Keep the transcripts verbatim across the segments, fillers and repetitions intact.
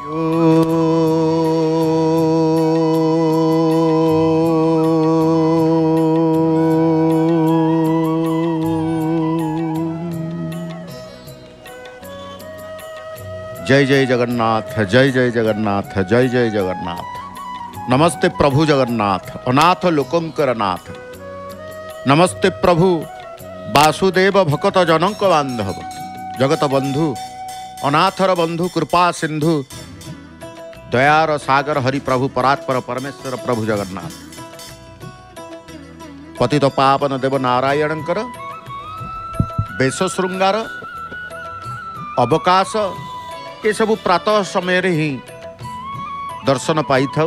जय जय जगन्नाथ, जय जय जगन्नाथ, जय जय जगन्नाथ। नमस्ते प्रभु जगन्नाथ, अनाथ लोकंकर नाथ। नमस्ते प्रभु वासुदेव भकत जनक बांधव, जगत बंधु अनाथर बंधु कृपा सिंधु, दयार सागर हरि प्रभु परात्पर परमेश्वर प्रभु जगन्नाथ। पतित पावन देव नारायणकर बेश श्रृंगार अवकाश ये सब प्रातः समय ही दर्शन पाई था।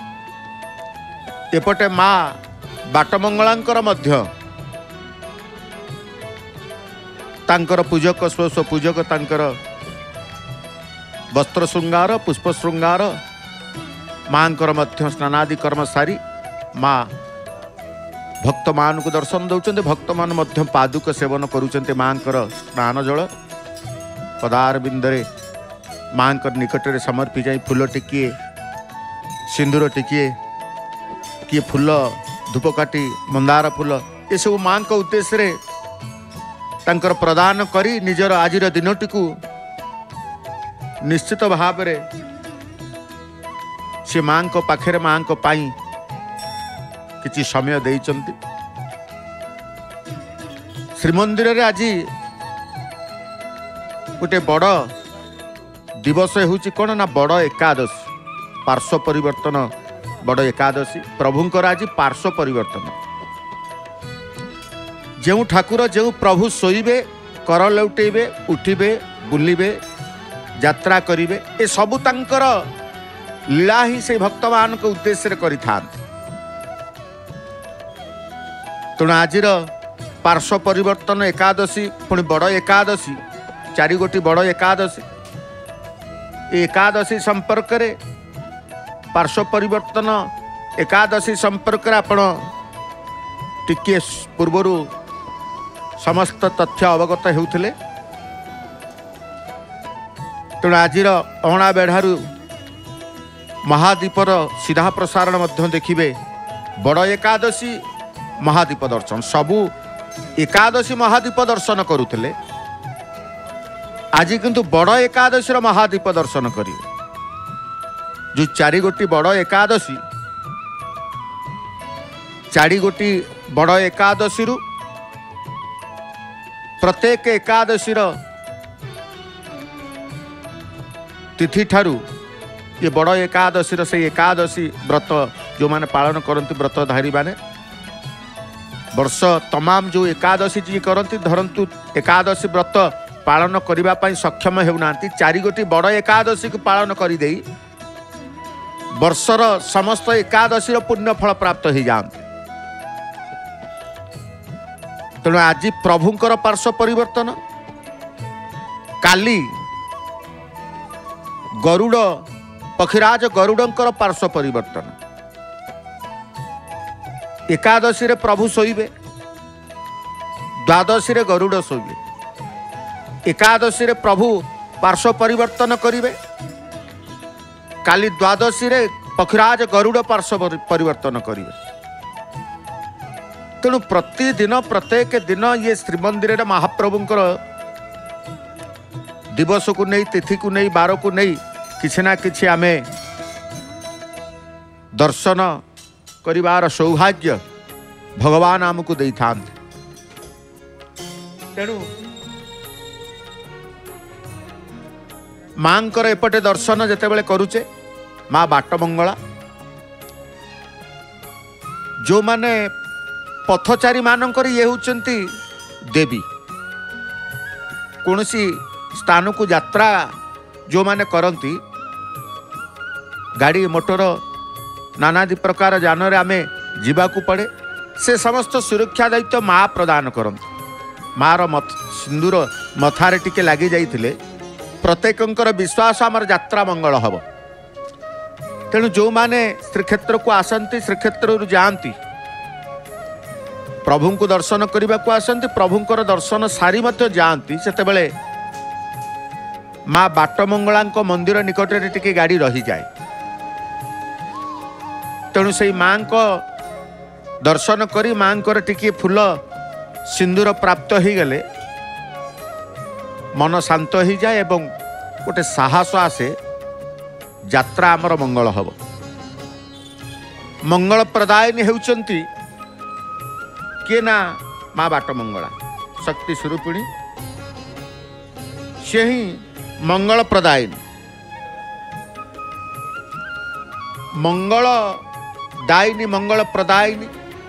एपटे माँ बाटमंगलांकर मध्य तांकर पूजक स्व स्व पूजक तांकर वस्त्र श्रृंगार पुष्प श्रृंगार मांकर मध्य स्नानादि कर्म सारी माँ भक्त मान को दर्शन दौरान भक्त मान मध्य पादुक सेवन करुँच मांकर स्नान जल पदार बिंदरे माँ निकट में समर्पी जाए फूल टिकिए सिंदूर टिकिए किए फूल धूपकाठी मंदार फूल ये सब माँ को उद्देश्य तांकर प्रदान करी निजर आज दिनटी को निश्चित भाव रे से माँ को पाखे माँ को पाई किछि समय देइचंती। श्रीमंदिर रे आज गोटे बड़ दिवस होची कौन ना बड़ एकादशी पार्श्व परिवर्तन बड़ एकादशी प्रभुंकर आज पार्श्व परिवर्तन। जो ठाकुर जो प्रभु शोइबे कर लौटेबे उठिबे बुलिबे यात्रा करिबे ए सबु तांकर लीला ही से भक्त मान को उद्देश्य करि थांत। तेणु आजिर पार्श्व परिवर्तन एकादशी पुणी बड़ एकादशी चारि गोटी बड़ एकादशी एकादशी संपर्क रे पार्श्व परिवर्तन एकादशी संपर्क रे आपण टिके पूर्वरु समस्त तथ्य अवगत हेउथिले। तेणु आजिर अहणा बेढ़ारू महादीपर सीधा प्रसारण मध्य देखिबे बड़ एकादशी महादीप दर्शन सबू एकादशी महादीप दर्शन करुथिले आज किंतु बड़ एकादशी महादीप दर्शन करिवे। जो चारि गोटी बड़ एकादशी चारि गोटी बड़ एकादशी रु प्रत्येक एकादशी तिथि ठारू ये बड़ एकादशी से एकादशी व्रत जो माने पालन करती व्रतधारी माने वर्ष तमाम जो एकादशी जी करती धरंतु एकादशी व्रत पालन करिबा पई सक्षम हेउनांती चारि गोटी बड़ एकादशी को पालन करि देई वर्षर समस्त एकादशी पुण्य फल प्राप्त हो जाते। तेणु आज प्रभुंकर पार्श्व परिवर्तन काली गरुड़ पक्षीराज गरुड़ंकर पार्श्व परिवर्तन एकादशी रे प्रभु शोइबे द्वादशी रे गरुड़ शोइबे एकादशी रे प्रभु पार्श्व परिवर्तन करिवे काली द्वादशी रे पक्षीराज गरुड़ पार्श्व परिवर्तन करिवे। तेणु प्रतिदिन प्रत्येक दिन ये श्रीमंदिर रे महाप्रभुंकर दिवस को नहीं तिथि को नहीं बार को नहीं किसी ना किसी आमे दर्शन करिवार सौभाग्य भगवान आमको दे था। तेणु मांकर एपटे दर्शन जेते बेले करुचे माँ बाटमंगला जो माने पथचारी मानकर ये होचंती देवी कौनसी स्थान को यात्रा जो माने करंती गाड़ी मोटर नानादि प्रकार जान रे आमे जीवाकू पड़े से समस्त सुरक्षा दायित्व माँ प्रदान करंती। माँ रो मत सिंदूर मथारे टिके लगी जाइथिले प्रत्येकंकर विश्वास आमर यात्रा मंगल हब। तेणु जो माने श्रीक्षेत्र को आसंती श्रीक्षेत्र जाती प्रभु को दर्शन करने को आसंती प्रभुंकर दर्शन सारी मत जाती सेतेबेले माँ बाटमंगला मंदिर निकटरे टिके गाड़ी रही जाए। तेणु से माँ को दर्शन करी माँ को टिके फूल सिंदूर प्राप्त हो गले मन शांत हो जाए एवं गोटे साहस आसे यात्रा आमर मंगल हब। मंगल प्रदायिनी होउचंती किए ना माँ बाटमंगला शक्ति स्वरूपिणी से ही मंगल प्रदायिनी। मंगल दायिनी मंगल प्रदायिनी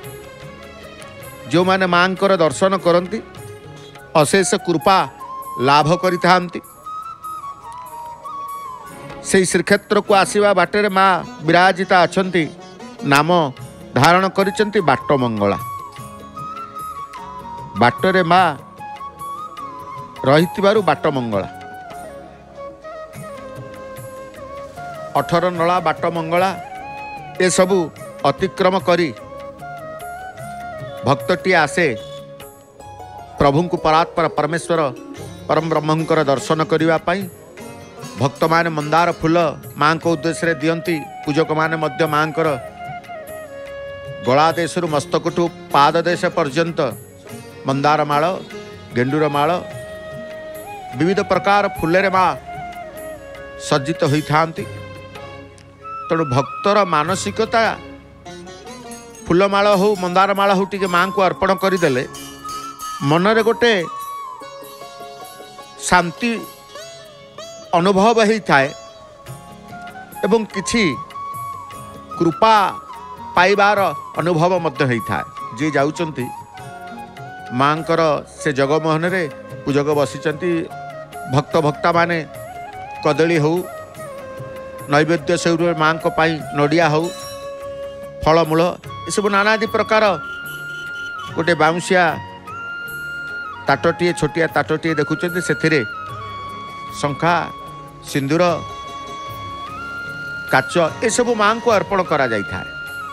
जो माने माँ को दर्शन करती अशेष कृपा लाभ करिथांती। से श्रीक्षेत्र को आसीबा बाटे माँ विराजिता अछंती नाम धारण करिसंती बाटमंगला। बाटरे माँ रहितिबारु बाटमंगला। अठर नला बाटमंगला ए सबु अतिक्रम करी भक्तटी आसे प्रभु को परात्पर परमेश्वर परम ब्रह्मंकर दर्शन करने पाई। भक्त माने मंदार फूल माँ को उद्देश्य दियंती। पूजक माने मध्य माँ को गला देशरु मस्तकठू पाद देश पर्यंत मंदार माळ गेंडूर माळ विविध प्रकार फूलेर माँ सज्जित होइथांती। तेणु भक्तर मानसिकता फूलमाଳ हो मंदार माळ हो टिके माँ को अर्पण करदेले मनरे गोटे शांति अनुभव होता है एवं किछि कृपा पाइबार अनुभव मध्य होता है। जी जाउचंती माँ कर से जगमोहन रे पूजक बसिचंती भक्त भक्ता माने कदली हो नैवेद्य से माँ को पाई नड़िया हो फलमूल ये सब नानादि प्रकार गोटे बाउंसिया ताटटीए छोटिया ताटटीए देखुचंती से शंखा सिंदूर काच ये सब माँ को अर्पण करा जाय था।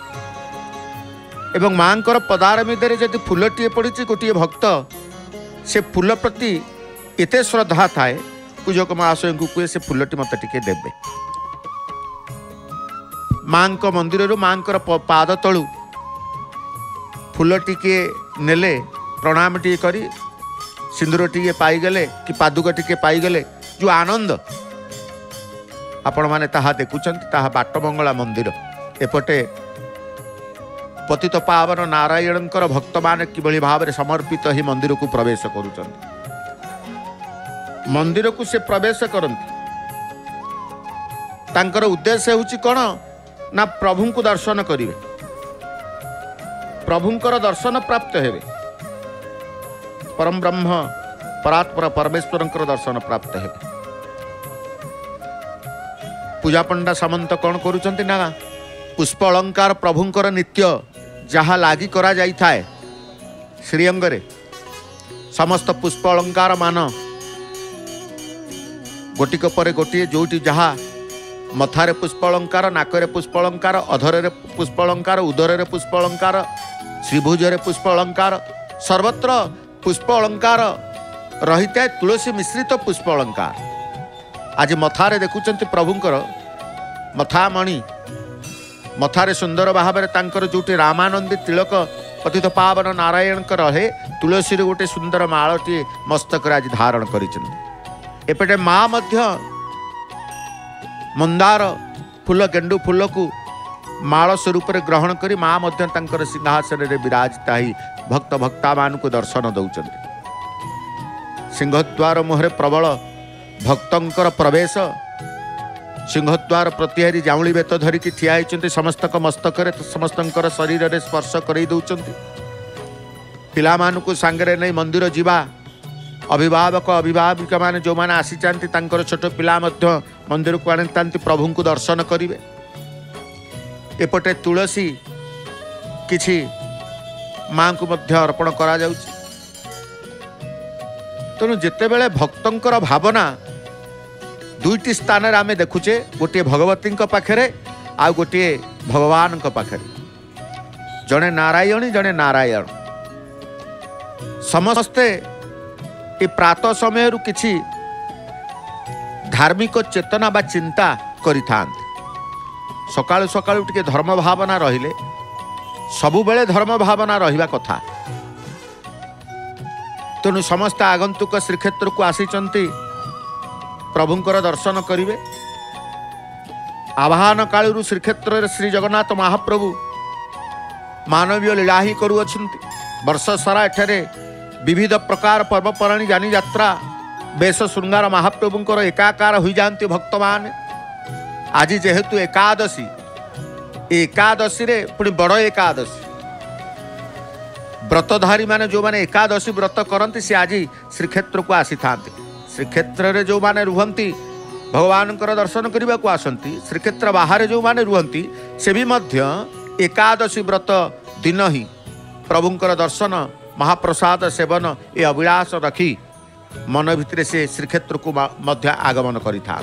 एवं माँ को पदार मिदरे जदि फूलटीए पड़ी गोटे भक्त से फूल प्रति एते श्रद्धा थाए पूजक महाशय को कहे से फूलटी मत टिके देबे। माँ को मंदिर माँ को पाद तलु फूल टिके नेले प्रणाम टिके करी सिंदूर टिके पाईगले कि पादुक टिके पाईगले जो आनंद आपण माने ताहा देखुचंती ताहा बाटमंगला मंदिर एपटे पतित पावन नारायणकर भक्त माने किभली भाव में समर्पित ही मंदिर को प्रवेश करुचंती। मंदिर को से प्रवेश करंती तांकर उद्देश्य होची कोन ना प्रभु को दर्शन करिवे प्रभुंकर दर्शन प्राप्त हेबे परम ब्रह्म परात्पर परमेश्वरंकर दर्शन प्राप्त हेबे। पूजा पंडा सामंत कौन करुचंती ना पुष्प अलंकार प्रभुंकर नित्य जहाँ लागी करा जाई थाए श्रीअंगरे समस्त पुष्प अलंकार मान गोटिक परे गोटे जोटी जहाँ मथारे पुष्प अलंकार नाकरे पुष्प अलंकार अधरे पुष्प अलंकार उदरे पुष्प अलंकार श्रीभुजरे पुष्प अलंकार सर्वत्र पुष्प अलंकार रही है तुलसी मिश्रित पुष्प अलंकार। आज मथारे देखुचंती प्रभुंकर मथामणि मथारे सुंदर भाव में जोटी रामानंदी तिलक पतित पावन नारायण रहे तुलसी गोटे सुंदर मालटी मस्तक आज धारण करपटे माँ मध्य मंदार फूल गेंडू फूल को माल स्वरूप ग्रहण करी माँ मध्य तांकर सिंहासन रे विराजिता ही भक्त भक्ता मान को दर्शन दौरान। सिंहद्वार मुहरे प्रबल भक्तंकर प्रवेश सिंहद्वार प्रतिहारी जाऊली बेत धरिकी ठिया होती समस्त मस्तक समस्त शरीर रे स्पर्श कर दौरान। पिला मानू सांगरे नहीं मंदिर जीवा अभिभावक अभिभाविका माने जो माने आसी चाहती तांकर छोट पिला मध्य मंदिर को आनी प्रभु को दर्शन करिवे। एपटे तुलसी किछि माँ को मध्य अर्पण करा जाउछि। तेणु जिते बेले भक्तंकर भावना दुईटी स्थान रे आमे देखुचे गोटे भगवती पाखरे आ गोटे भगवान पाखरे जड़े नारायणी जड़े नारायण समस्ते ये प्रातः समय किछि धार्मिक चेतना बा चिंता करिथांत। सकाळु सकाळु टिके धर्म भावना रहिले सबु बेले धर्म भावना रहिबा कथा। तेणु समस्त आगंतुक श्रीक्षेत्र को आसीचंती प्रभुंकर दर्शन करिवे। आवाहन कालू श्रीक्षेत्र श्री जगन्नाथ महाप्रभु मानवीय लीला ही करुअछंती। वर्ष सारा एठारे विविध प्रकार पर्वपराणी जानी यात्रा बेश श्रृंगार महाप्रभुंकर एकाकार हो जाती भक्त मान। आज जेहेतु एकादशी एकादशी रे पुणी बड़ एकादशी व्रतधारी माने जो माने एकादशी व्रत करती से आज श्रीक्षेत्र को आसी था। श्रीक्षेत्र रे जो माने रुहंती भगवान दर्शन करने को आसती। श्रीक्षेत्र बाहर जो माने रुहंती से भी मध्य एकादशी व्रत दिन ही प्रभुंकर दर्शन महाप्रसाद सेवन ए अभिलाष रखी मन भितर से श्रीक्षेत्र को मध्य आगमन करिथा।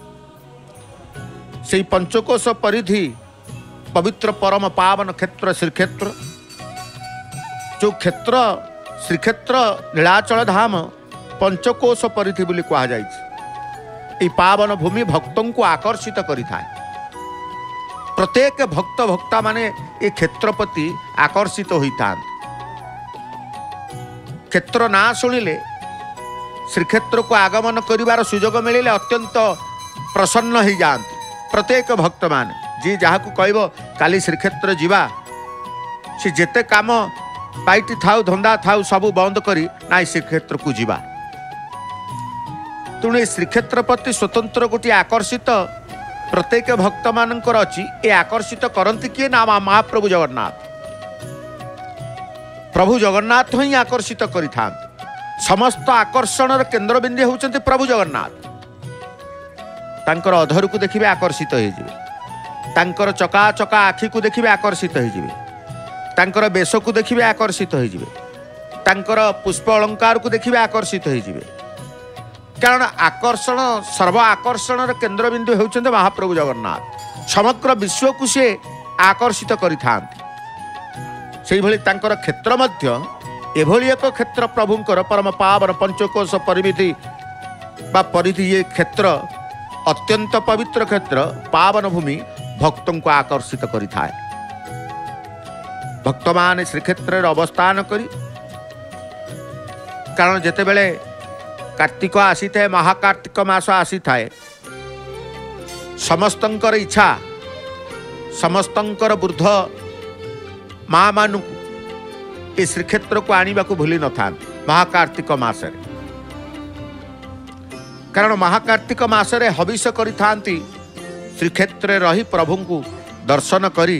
से पंचकोश परिधि पवित्र परम पावन क्षेत्र श्रीक्षेत्र जो क्षेत्र श्रीक्षेत्र नीलाचल धाम पंचकोश परिधि बोली कहा जाए। पावन भूमि भक्तों को आकर्षित करिथाए। प्रत्येक भक्त भक्ता माने ये क्षेत्र प्रति आकर्षित होता। क्षेत्र ना शुणिले श्रीक्षेत्र को आगमन करिवार सुजोग मिले अत्यंत प्रसन्न हो जाते। प्रत्येक भक्त मान जी जहाँ को कहब काली श्रीक्षेत्र जीवा से जेते काम पाइटी थाउ धंदा थाउ सब बंद करी ना श्रीक्षेत्र को जीवा। तेणु श्रीक्षेत्र प्रति स्वतंत्र गोटे आकर्षित प्रत्येक भक्त मानकर अच्छी ये आकर्षित करती किए ना महाप्रभु जगन्नाथ। प्रभु जगन्नाथ ही आकर्षित करिथा। समस्त आकर्षण केन्द्र बिंदु होउचंती प्रभु जगन्नाथ। तांकर अधर को देखिए आकर्षित होइजिबे। तांकर चका चका आखि को देखिए आकर्षित होइजिबे। तांकर बेश को देखिए आकर्षित होइजिबे। तांकर पुष्प अलंकार को देखिए आकर्षित होइजिबे। कारण आकर्षण सर्व आकर्षण केन्द्र बिंदु होउचंती महाप्रभु जगन्नाथ। समग्र विश्व को से आकर्षित करिथांती। से भली तांकर क्षेत्र मध्य एभली एक क्षेत्र प्रभुंकर परम पावन पंचकोश परिविधि बा परिधि ये क्षेत्र अत्यंत पवित्र क्षेत्र पावन भूमि भक्तों को आकर्षित करिथाए। भक्त मान श्रीक्षेत्र अवस्थान करी कारण जेते बेले कार्तिक आसी थाए महाकार्तिक मास आसी थाए समस्तंकर इच्छा समस्तंकर वृद्ध माँ मानु ए श्रीक्षेत्र को आने को भूली न था महाकार्तिक मासरे। कारण महाकार्तिक मासरे हविष करि थांती श्रीक्षेत्र रही प्रभु को दर्शन करी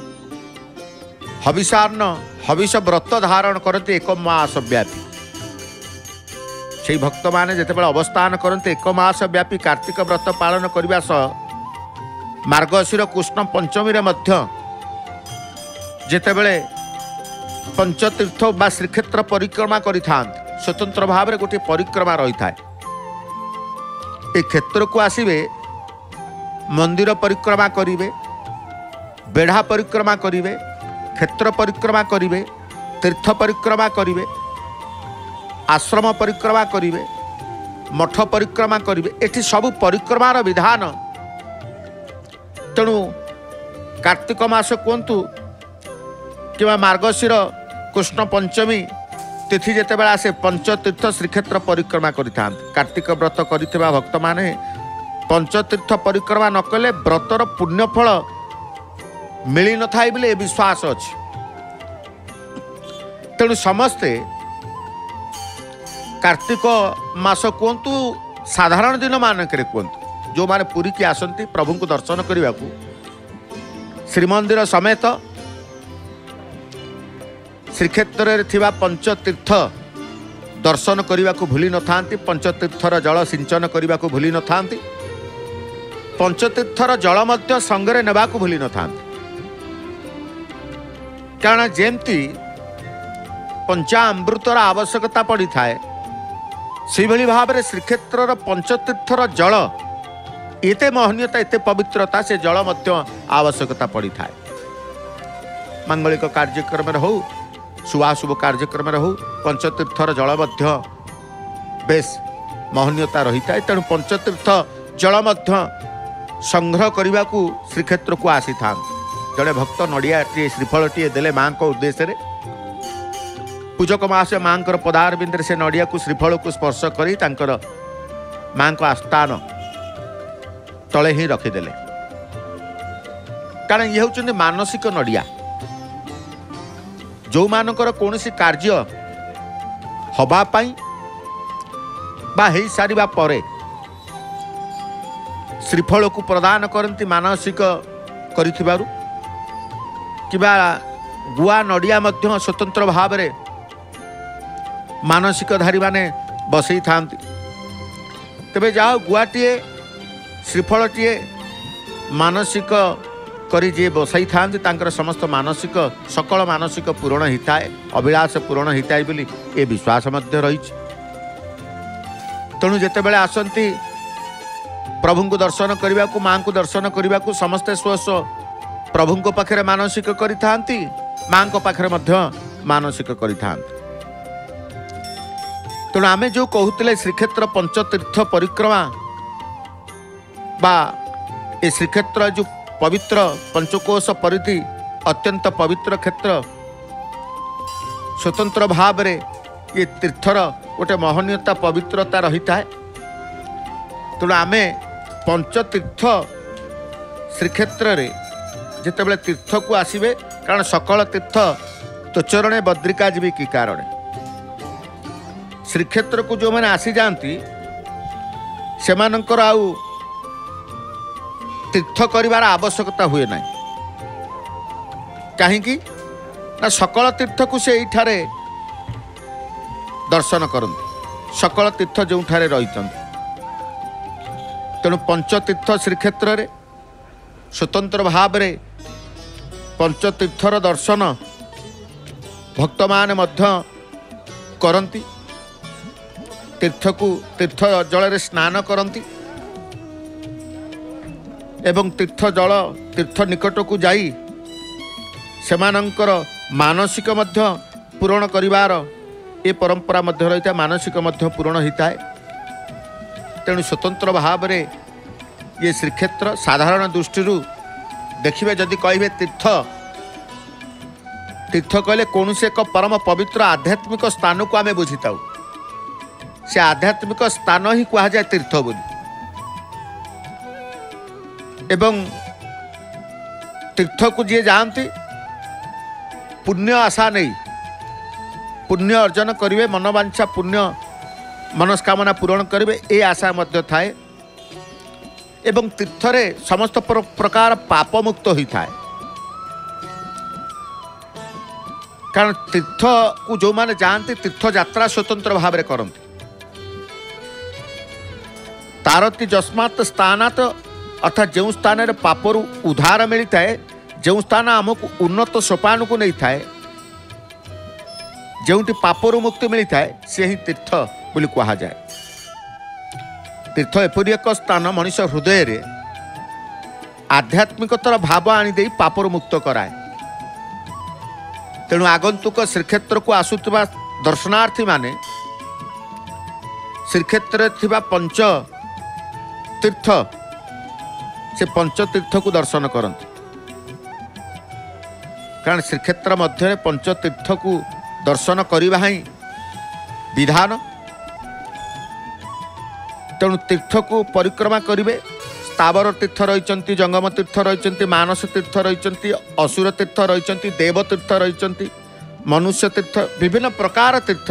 हविषार्ण हविष व्रत धारण करते एक मास व्यापी। से भक्त माने जेते बेले अवस्थान करते एक मास व्यापी कार्तिक व्रत पालन करने सह मार्गशीर कृष्ण पंचमी रे मध्य जेते बेले पंचतीर्थ बा श्रीक्षेत्र परिक्रमा करिथांत स्वतंत्र भाव में गोटे परिक्रमा रही था। ए क्षेत्र को आसिबे मंदिर परिक्रमा करिवे बेढ़ा परिक्रमा करिवे क्षेत्र परिक्रमा करिवे तीर्थ परिक्रमा करिवे आश्रम परिक्रमा करिवे मठ परिक्रमा करिवे। एठी सब परिक्रमार विधान। तेणु कार्तिक मास कहतु कि मार्गशीर कृष्ण पंचमी तिथि जेते बेला आसे पंचतीर्थ श्रीक्षेत्र परिक्रमा करिथां। कार्तिक व्रत करिथिबा भक्त माने पंचतीर्थ परिक्रमा न कले व्रतर पुण्यफल मिली न थाई बोले विश्वास अछि। तेणु समस्ते कार्तिक मास कहतु साधारण दिन मानक कहतु जो माने पुरी की आसंती प्रभु को दर्शन करने को श्रीमंदिर समेत श्रीक्षेत्र थिबा पंचतीर्थ दर्शन करने को भूली न थांती। पंचतीर्थर जल सिंचन करने को भूली न थांती। पंचतीर्थर जल मध्य संगरे नेबा को भूली न थांती। कारण जेमती पंचामृतर आवश्यकता पड़ी थाए से भली भाव में श्रीक्षेत्र पंचतीर्थर जल एते महनीयता एते पवित्रता से जल मध्य आवश्यकता पड़ी थाए। मांगलिक कार्यक्रम हो शुभाशुभ कार्यक्रम हो पंचतीर्थर जल मध्य बेस महनीयता रही था। तेणु पंचतीर्थ जल संग्रह करने को श्रीक्षेत्र को आसी था। जड़े भक्त नड़ियाटे श्रीफलटीए देले माँ को उद्देश्य पूजक महाशय माँ पदार बिंदे से नड़िया को श्रीफल को स्पर्श कर माँ को आस्थान तले ही रखिदेले। कारण ये हूँ मानसिक नड़िया जो मानकर कौन सी कार्य हवापाई बा हो सारिबा परे श्रीफल को प्रदान करती मानसिक करिथिबारु किबा गुआ नड़िया मध्य स्वतंत्र भाव में मानसिकधारी माने बसई थांती। तेबे जाओ गुआटीए श्रीफलटीए मानसिक करी जे बसई थांती तांकर समस्त मानसिक सकल मानसिक पूरण होता है, अभिलाष पूरण होता है बोली ए विश्वास मध्य रही। तेणु जेतेबेले आसंती प्रभु को दर्शन करने को माँ को दर्शन करने को समस्ते स्व स्व प्रभु को पाखे मानसिक करि थांती, माँ को पाखे मध्य मानसिक करि थांती। तेणु आमे जो कहते श्रीक्षेत्र पंचतीर्थ परिक्रमा बा ए श्रीक्षेत्र जो पवित्र पंचकोश परिधि अत्यंत पवित्र क्षेत्र स्वतंत्र भाव रे ये तीर्थर गोटे महनीयता पवित्रता रही है। तेणु आमे पंचतीर्थ श्रीक्षेत्र रे जितेबाला तीर्थ को आसबे कारण सकल तीर्थ तोचरणे बद्रिका जीवी कि कारण श्रीक्षेत्र को जो मैंने आसी जाती से मानकर आउ तीर्थ करिवार आवश्यकता हुए ना कहीं ना सकल तीर्थ को से एठारे दर्शन करते सकल तीर्थ जो रही। तेणु पंचतीर्थ श्रीक्षेत्र रे स्वतंत्र भाव रे पंचतीर्थर दर्शन भक्त माने मध्य करती। तीर्थ को तीर्थ जल रे स्नान करती एवं तीर्थ जल तीर्थ निकट को जाई सेमानंकर मानसिक मध्य पूरण करिवार ए परंपरा मध्य रही है, मानसिक मध्य पूरण होता है। तेणु स्वतंत्र भाव रे ये श्रीक्षेत्र साधारण दृष्टि देखिए जदि कहे तीर्थ तीर्थ कहले कौन से एक परम पवित्र आध्यात्मिक स्थान को आम बुझी था से आध्यात्मिक स्थान ही कह जाए तीर्थ बोली। एवं तीर्थ को जी जाती पुण्य आशा नहीं पुण्य अर्जन करेंगे मनोवांछा पुण्य मनस्कामना पूरण करेंगे ये आशा मध्य थाए एवं तीर्थरे समस्त प्रकार पाप मुक्त होता है। कारण तीर्थ को जो माने जानते तीर्थ यात्रा स्वतंत्र भाव में करते तारती जस्मात् स्थानात् अर्थात जो स्थान रे पापरु उद्धार मिलता है जो स्थान आमको उन्नत सोपान को नहीं थाए जो पापरु मुक्ति मिलता है से ही तीर्थ बोली कहा जाए। तीर्थ एपरी एक स्थान मनुष्य हृदय रे आध्यात्मिकतार भाव आनी पापरु मुक्त कराए। तेणु आगंतुक श्रीक्षेत्र को आसुवा दर्शनार्थी माने श्रीक्षेत्र थिबा पंच तीर्थ से पंचतीर्थ को दर्शन करते कारण श्रीक्षेत्र मध्य पंचतीर्थ को दर्शन करवा ही विधान। तेणु तीर्थ को परिक्रमा करेंगे स्थावर तीर्थ रही जंगम तीर्थ रही मानस तीर्थ रही असुर तीर्थ रही देव तीर्थ रही मनुष्य तीर्थ विभिन्न प्रकार तीर्थ।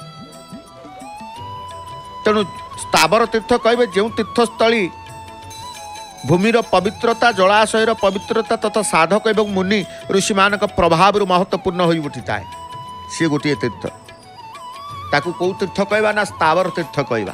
तेणु स्थावर तीर्थ कहे जो तीर्थस्थली भूमिर पवित्रता जलाशयर पवित्रता तथा साधक एवं मुनि ऋषि मान प्रभाव महत्वपूर्ण हो उठी था सी गोटे तीर्थ ताकू कौ तीर्थ कहवा ना स्थावर तीर्थ कहवा।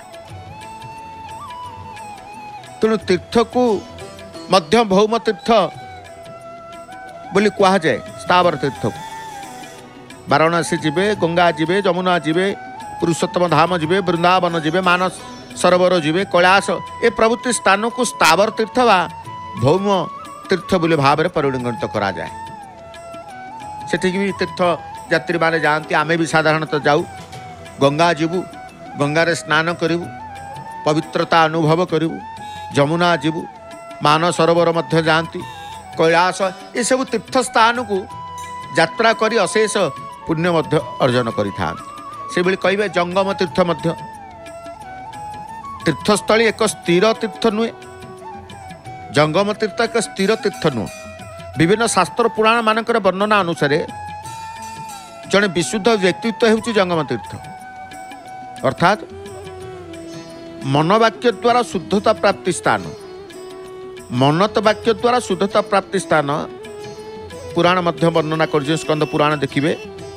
तेणु तीर्थ को मध्य भौम तीर्थ बोली कह जाए स्थावर तीर्थ को वाराणसी जीवे गंगा जीवे जमुना जीवे पुरुषोत्तम धाम जीवे वृंदावन जीवे मानस सरोवर जीवे कैलाश ए प्रभृति स्थान को स्थावर तीर्थ वा भौम तीर्थ बोली भाव में परिगणित करा जाए। सेठिक भी तीर्थ यात्री माने जाती आमे भी साधारणतः जाऊ गंगा जीवु गंगारे स्नान करूँ पवित्रता अनुभव करूँ ଯମୁନା ଯିବୁ, ମାନ ସରୋବର ମଧ୍ୟ ଯାଆନ୍ତି, କୈଳାସ ଏସବୁ ତୀର୍ଥ ସ୍ଥାନକୁ ଯାତ୍ରା କରି ଅଶେଷ ପୁଣ୍ୟ ମଧ୍ୟ ଅର୍ଜନ କରିଥାନ୍ତି। ସେଭଳି କହିବେ ଜଙ୍ଗମ ତୀର୍ଥ ମଧ୍ୟ ତୀର୍ଥସ୍ଥଳୀ ଏକ ସ୍ଥିର ତୀର୍ଥ ନୁହେଁ। ଜଙ୍ଗମ ତୀର୍ଥ ଏକ ସ୍ଥିର ତୀର୍ଥ ନୁହେଁ। ବିଭିନ୍ନ ଶାସ୍ତ୍ର ପୁରାଣ ମାନଙ୍କର ବର୍ଣ୍ଣନା ଅନୁସାରେ ଜଣେ ବିଶୁଦ୍ଧ ବ୍ୟକ୍ତିତ୍ୱ ହେଉଛି ଜଙ୍ଗମ ତୀର୍ଥ, ଅର୍ଥାତ୍ ମନବାକ୍ୟ ଦ୍ୱାରା ଶୁଦ୍ଧତା ପ୍ରାପ୍ତି ସ୍ଥାନ। ମନତ ବାକ୍ୟ ଦ୍ୱାରା ଶୁଦ୍ଧତା ପ୍ରାପ୍ତି ସ୍ଥାନ ପୁରାଣ ମଧ୍ୟ ବର୍ଣ୍ଣନା କରିଛି। ସ୍କନ୍ଦ ପୁରାଣ ଦେଖିବେ,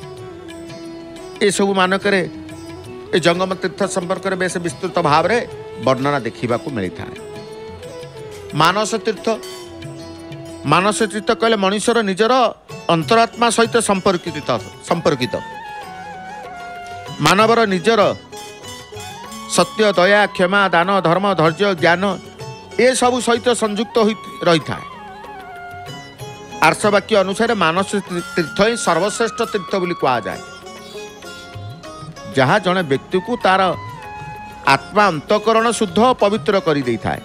ଏସବୁ ମାନଙ୍କରେ ଏ ଜଙ୍ଗମ ତୀର୍ଥ ସମ୍ପର୍କରେ ବେଶ ବିସ୍ତୃତ ଭାବରେ ବର୍ଣ୍ଣନା ଦେଖିବାକୁ ମିଳିଥାଏ। ମାନସ ତୀର୍ଥ, ମାନସ ତୀର୍ଥ କହିଲେ ମଣିଷର ନିଜର ଅନ୍ତରାତ୍ମା ସହିତ ସମ୍ପର୍କିତ ସମ୍ପର୍କିତ ମାନବର ନିଜର ସତ୍ୟ, ଦୟା, କ୍ଷମା, ଦାନ, ଧର୍ମ, ଧୈର୍ଯ୍ୟ, ଜ୍ଞାନ ଏସବୁ ସହିତ ସଂଯୁକ୍ତ ହୋଇ ରହିଥାଏ। ଆର୍ଷବାକ୍ୟ ଅନୁସାରେ ମାନସ ତୀର୍ଥ ହିଁ ସର୍ବଶ୍ରେଷ୍ଠ ତୀର୍ଥ ବୋଲି କୁହାଯାଏ, ଯାହା ଜଣେ ବ୍ୟକ୍ତିକୁ ତାର ଆତ୍ମା ଅନ୍ତଃକରଣ ଶୁଦ୍ଧ ଓ ପବିତ୍ର କରିଦେଇଥାଏ।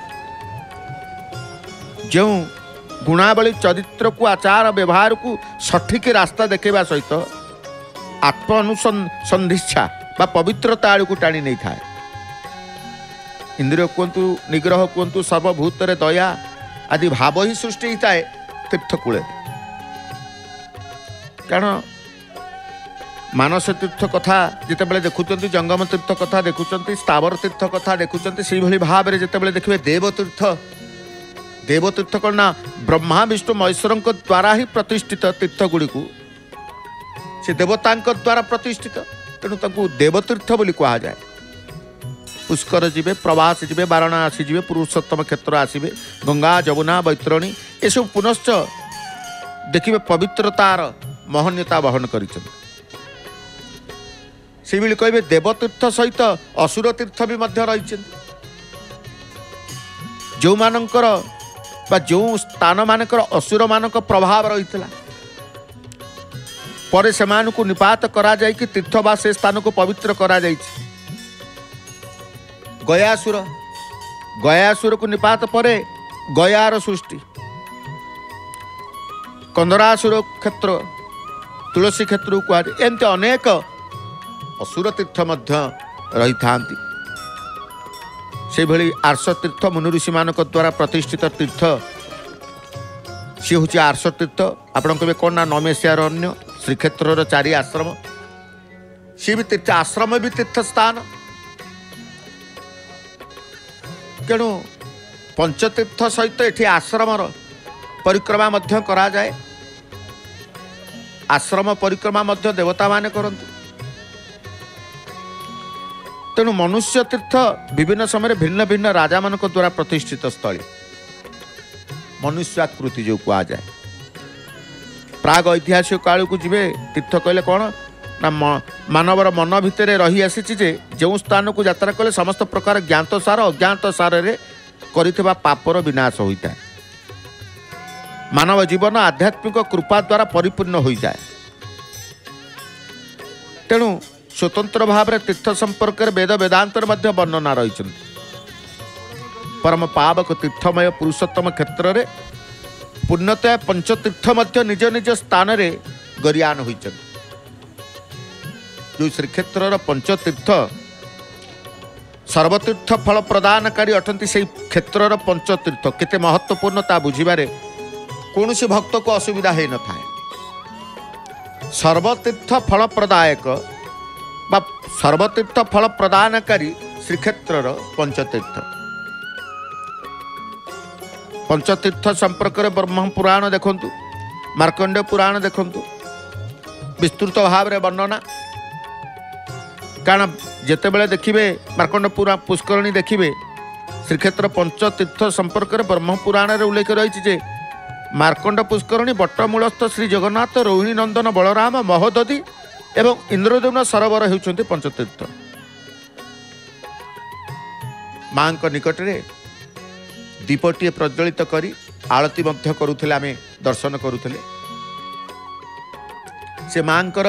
ଯେଉଁ ଗୁଣାବଳୀ ଚରିତ୍ରକୁ, ଆଚାର ବ୍ୟବହାରକୁ ସଠିକ୍ ରାସ୍ତା ଦେଖାଇବା ସହିତ ଆତ୍ମ ଅନୁସନ୍ଧିଚ୍ଛା ବା ପବିତ୍ରତା ଆଡ଼କୁ ଟାଣି ନେଇଥାଏ। ଇନ୍ଦ୍ରିୟ କୁହନ୍ତୁ, ନିଗ୍ରହ କୁହନ୍ତୁ, ସର୍ବଭୂତରେ ଦୟା ଆଦି ଭାବ ହିଁ ସୃଷ୍ଟି ହୋଇଥାଏ ତୀର୍ଥକୂଳରେ। କାରଣ ମାନସ ତୀର୍ଥ କଥା ଯେତେବେଳେ ଦେଖୁଛନ୍ତି, ଜଙ୍ଗମ ତୀର୍ଥ କଥା ଦେଖୁଛନ୍ତି, ସ୍ଥାବର ତୀର୍ଥ କଥା ଦେଖୁଛନ୍ତି, ସେଇଭଳି ଭାବରେ ଯେତେବେଳେ ଦେଖିବେ ଦେବତୀର୍ଥ, ଦେବତୀର୍ଥ କ'ଣ ନା ବ୍ରହ୍ମା ବିଷ୍ଣୁ ମହେଶ୍ୱରଙ୍କ ଦ୍ୱାରା ହିଁ ପ୍ରତିଷ୍ଠିତ ତୀର୍ଥଗୁଡ଼ିକୁ ସେ ଦେବତାଙ୍କ ଦ୍ୱାରା ପ୍ରତିଷ୍ଠିତ, ତେଣୁ ତାଙ୍କୁ ଦେବତୀର୍ଥ ବୋଲି କୁହାଯାଏ। ପୁଷ୍କର ଯିବେ, ପ୍ରବାସ ଯିବେ, ବାରାଣାସୀ ଯିବେ, ପୁରୁଷୋତ୍ତମ କ୍ଷେତ୍ର ଆସିବେ, ଗଙ୍ଗା, ଯମୁନା, ବୈତରଣୀ ଏସବୁ ପୁନଶ୍ଚ ଦେଖିବେ ପବିତ୍ରତାର ମହନୀୟତା ବହନ କରିଛନ୍ତି। ସେଇଭଳି କହିବେ ଦେବତୀର୍ଥ ସହିତ ଅସୁର ତୀର୍ଥ ବି ମଧ୍ୟ ରହିଛନ୍ତି। ଯେଉଁମାନଙ୍କର ବା ଯେଉଁ ସ୍ଥାନମାନଙ୍କର ଅସୁରମାନଙ୍କ ପ୍ରଭାବ ରହିଥିଲା, ପରେ ସେମାନଙ୍କୁ ନିପାତ କରାଯାଇକି ତୀର୍ଥ ବା ସେ ସ୍ଥାନକୁ ପବିତ୍ର କରାଯାଇଛି। ଗୟାସୁର, ଗୟାସୁରକୁ ନିପାତ ପରେ ଗୟାର ସୃଷ୍ଟି, କନ୍ଦରାସୁର କ୍ଷେତ୍ର, ତୁଳସୀ କ୍ଷେତ୍ରକୁ କୁହାଯାଏ। ଏମିତି ଅନେକ ଅସୁର ତୀର୍ଥ ମଧ୍ୟ ରହିଥାନ୍ତି। ସେହିଭଳି ଆର୍ଷ ତୀର୍ଥ ମୁନି ଋଷିମାନଙ୍କ ଦ୍ୱାରା ପ୍ରତିଷ୍ଠିତ ତୀର୍ଥ, ସିଏ ହେଉଛି ଆର୍ଷ ତୀର୍ଥ। ଆପଣ କହିବେ କ'ଣ ନା ନମେସ୍ୟାରଣ୍ୟ, ଶ୍ରୀକ୍ଷେତ୍ରର ଚାରି ଆଶ୍ରମ, ସିଏ ବି ତୀର୍ଥ, ଆଶ୍ରମ ବି ତୀର୍ଥ ସ୍ଥାନ। ତେଣୁ ପଞ୍ଚତୀର୍ଥ ସହିତ ଏଠି ଆଶ୍ରମର ପରିକ୍ରମା ମଧ୍ୟ କରାଯାଏ। ଆଶ୍ରମ ପରିକ୍ରମା ମଧ୍ୟ ଦେବତାମାନେ କରନ୍ତି। ତେଣୁ ମନୁଷ୍ୟ ତୀର୍ଥ ବିଭିନ୍ନ ସମୟରେ ଭିନ୍ନ ଭିନ୍ନ ରାଜାମାନଙ୍କ ଦ୍ୱାରା ପ୍ରତିଷ୍ଠିତ ସ୍ଥଳୀ, ମନୁଷ୍ୟାକୃତି ଯେଉଁ କୁହାଯାଏ। ପ୍ରାଗ ଐତିହାସିକ କାଳକୁ ଯିବେ, ତୀର୍ଥ କହିଲେ କ'ଣ ନା ମାନବର ମନ ଭିତରେ ରହି ଆସିଛି ଯେ ଯେଉଁ ସ୍ଥାନକୁ ଯାତ୍ରା କଲେ ସମସ୍ତ ପ୍ରକାର ଜ୍ଞାତ ସାର ଅଜ୍ଞାତ ସାରରେ କରିଥିବା ପାପର ବିନାଶ ହୋଇଥାଏ। ମାନବ ଜୀବନ ଆଧ୍ୟାତ୍ମିକ କୃପା ଦ୍ୱାରା ପରିପୂର୍ଣ୍ଣ ହୋଇଯାଏ। ତେଣୁ ସ୍ୱତନ୍ତ୍ର ଭାବରେ ତୀର୍ଥ ସମ୍ପର୍କରେ ବେଦ ବେଦାନ୍ତରେ ମଧ୍ୟ ବର୍ଣ୍ଣନା ରହିଛନ୍ତି। ପରମ ପାବକ ତୀର୍ଥମୟ ପୁରୁଷୋତ୍ତମ କ୍ଷେତ୍ରରେ ପୂର୍ଣ୍ଣତୟା ପଞ୍ଚତୀର୍ଥ ମଧ୍ୟ ନିଜ ନିଜ ସ୍ଥାନରେ ଗରିୟାନ ହୋଇଛନ୍ତି। ଯେଉଁ ଶ୍ରୀକ୍ଷେତ୍ରର ପଞ୍ଚତୀର୍ଥ ସର୍ବତୀର୍ଥ ଫଳ ପ୍ରଦାନକାରୀ ଅଟନ୍ତି, ସେହି କ୍ଷେତ୍ରର ପଞ୍ଚତୀର୍ଥ କେତେ ମହତ୍ତ୍ୱପୂର୍ଣ୍ଣ ତା ବୁଝିବାରେ କୌଣସି ଭକ୍ତକୁ ଅସୁବିଧା ହୋଇନଥାଏ। ସର୍ବତୀର୍ଥ ଫଳ ପ୍ରଦାୟକ ବା ସର୍ବତୀର୍ଥ ଫଳ ପ୍ରଦାନକାରୀ ଶ୍ରୀକ୍ଷେତ୍ରର ପଞ୍ଚତୀର୍ଥ। ପଞ୍ଚତୀର୍ଥ ସମ୍ପର୍କରେ ବ୍ରହ୍ମ ପୁରାଣ ଦେଖନ୍ତୁ, ମାର୍କଣ୍ଡେୟ ପୁରାଣ ଦେଖନ୍ତୁ, ବିସ୍ତୃତ ଭାବରେ ବର୍ଣ୍ଣନା। କାରଣ ଯେତେବେଳେ ଦେଖିବେ ମାର୍କଣ୍ଡ ପୁରା ପୁଷ୍କରଣୀ ଦେଖିବେ, ଶ୍ରୀକ୍ଷେତ୍ର ପଞ୍ଚତୀର୍ଥ ସମ୍ପର୍କରେ ବ୍ରହ୍ମ ପୁରାଣରେ ଉଲ୍ଲେଖ ରହିଛି ଯେ ମାର୍କଣ୍ଡ ପୁଷ୍କରଣୀ ବଟମୂଳସ୍ଥ ଶ୍ରୀ ଜଗନ୍ନାଥ, ରୋହିଣୀ ନନ୍ଦନ ବଳରାମ, ମହୋଦଧି ଏବଂ ଇନ୍ଦ୍ରଦ୍ୟୁମ୍ନ ସରୋବର ହେଉଛନ୍ତି ପଞ୍ଚତୀର୍ଥ। ମାଙ୍କ ନିକଟରେ ଦୀପଟିଏ ପ୍ରଜ୍ୱଳିତ କରି ଆଳତି ମଧ୍ୟ କରୁଥିଲେ, ଆମେ ଦର୍ଶନ କରୁଥିଲେ। ସେ ମାଙ୍କର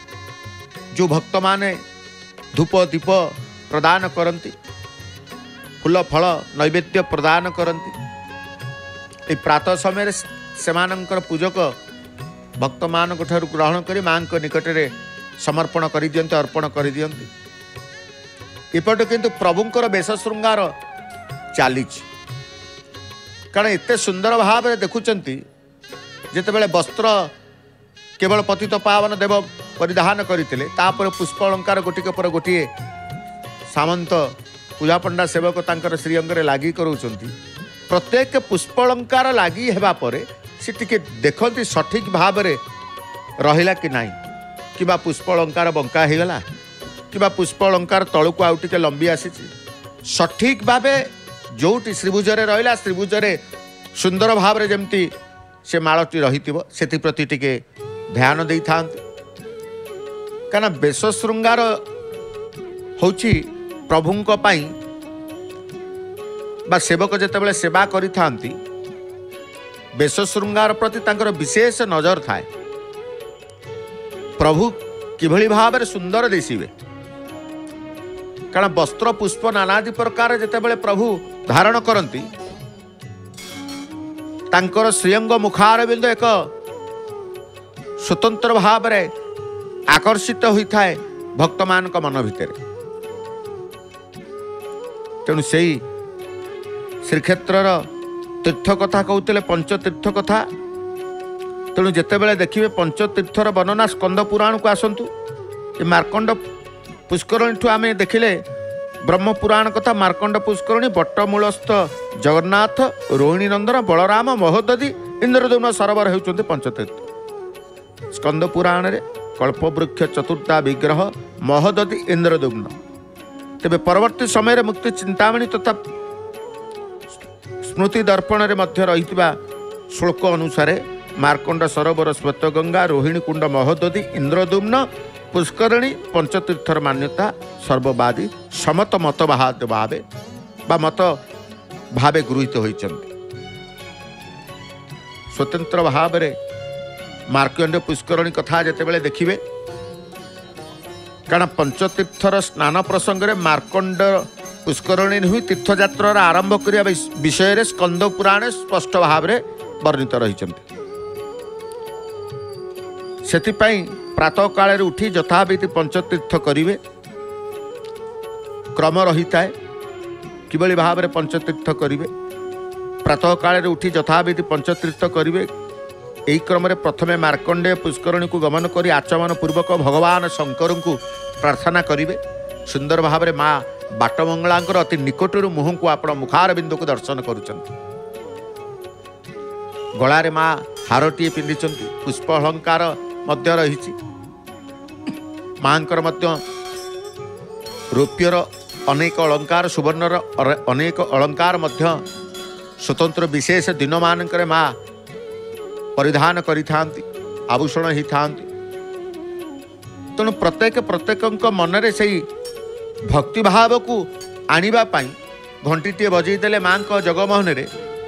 ଯେଉଁ ଭକ୍ତମାନେ ଧୂପ ଦୀପ ପ୍ରଦାନ କରନ୍ତି, फूल फल नैवेद्य प्रदान करती। ए प्रातः समय सेमानंकर पूजक भक्त मान ग्रहण कर माँ निकट में समर्पण कर दियंते, अर्पण कर दियंते। इपटे किंतु प्रभुंकर बेश श्रृंगार चली, कारण एते सुंदर भाव में देखुंट जितेबाला वस्त्र केवल पतित पावन देव परिधान करते, पुष्प अलंकार गोटिक पर गोटे सामंत पूजा पंडा सेवक तांकर श्रीअंगरे लागी करूछंती। प्रत्येक पुष्प अलंकार लागी हेबा परे से टिके देखती सठिक भाव में रहिला कि नहीं, कि पुष्प अलंकार बंका हो गला, कि पुष्प अलंकार तलू आउ टिके लंबी आसी सठिक भाव जोटी श्रीभुजरे रहिला, श्रीभुजरे सुंदर भाव में जमती से मालटी रही से प्रति टिके ध्यान दे था। कारण बेश श्रृंगार होची प्रभुंक पाई बा सेवक जेतेबेले सेवा करि थांती, बेश श्रृंगार प्रति तांकर विशेष नजर थाए। प्रभु किभली भाव में सुंदर दिशिबे, कारण वस्त्र पुष्प नानादि प्रकार जेतेबेले प्रभु धारण करती, तांकर श्रीअंग मुखारबिंद एक स्वतंत्र भाव में आकर्षित होता है भक्त मान मन भितर। तेणु से श्रीक्षेत्र तीर्थ कथा कहते पंचतीर्थ कथा। तेणु जितेबाला देखिए पंचतीर्थर वर्णना स्कंद पुराण को आसतु, मार्कंड पुष्करणी आम देखिले ब्रह्म पुराण कथा, मार्कंड पुष्करणी बटमूलस्थ जगन्नाथ रोहिणी नंदन बलराम महोदधि इंद्रद्युम्न सरोवर होउछन्ति पंचतीर्थ। स्कंद पुराण रे कल्पवृक्ष चतुर्था विग्रह महोदधि इंद्रद्युम्न। तेबे परवर्ती समय मुक्ति चिंतामणि तथा स्मृति दर्पण रे मध्य रहितबा श्लोक अनुसार मार्कंड सरोवर श्वेतगंगा रोहिणी कुंड महोदधि इंद्रद्युम्न पुष्करणी पंचतीर्थर मान्यता सर्ववादी समत मत भावे बा मत भावे गृहीत होइछन्ति। स्वतंत्र भाव में मार्कंड पुष्करणी कथा जेतेबेले देखिबे, कारण पंचतीर्थर स्नान प्रसंग में मार्कंड पुष्करणी नुह तीर्थयात्रार आरंभ करिया विषय रे स्कंद पुराण स्पष्ट भाव में वर्णित रहिछन्ति। सेतिपई प्रातः काल उठी यथाविधि पंचतीर्थ करिवे, क्रम रही है किभली भाव में पंचतीर्थ करिवे। प्रातः काल उठी यथाविधि पंचतीर्थ करिवे। यही क्रम प्रथमे मार्कंडेय पुष्करणी को गमन करी आचमन पूर्वक भगवान शंकर को प्रार्थना करिवे। सुंदर भाव में माँ बाटमंगलांकर अति निकटर मुह को आपण मुखार बिंदु को दर्शन करुचंती। गलारे माँ हारटीए पिंधिचंती, पुष्प अलंकार मध्य रही। मांकर मध्य रौप्यर अनेक अलंकार, सुवर्णर अनेक अलंकार मध्य स्वतंत्र विशेष दिन मानकर माँ परिधान करि थांती, आभूषण ही थांती। तेणु प्रत्येक प्रत्येक मनरे से भक्ति भाव को आनिबा पाई घंटीटे बजई देले माँ को जगमोहन रे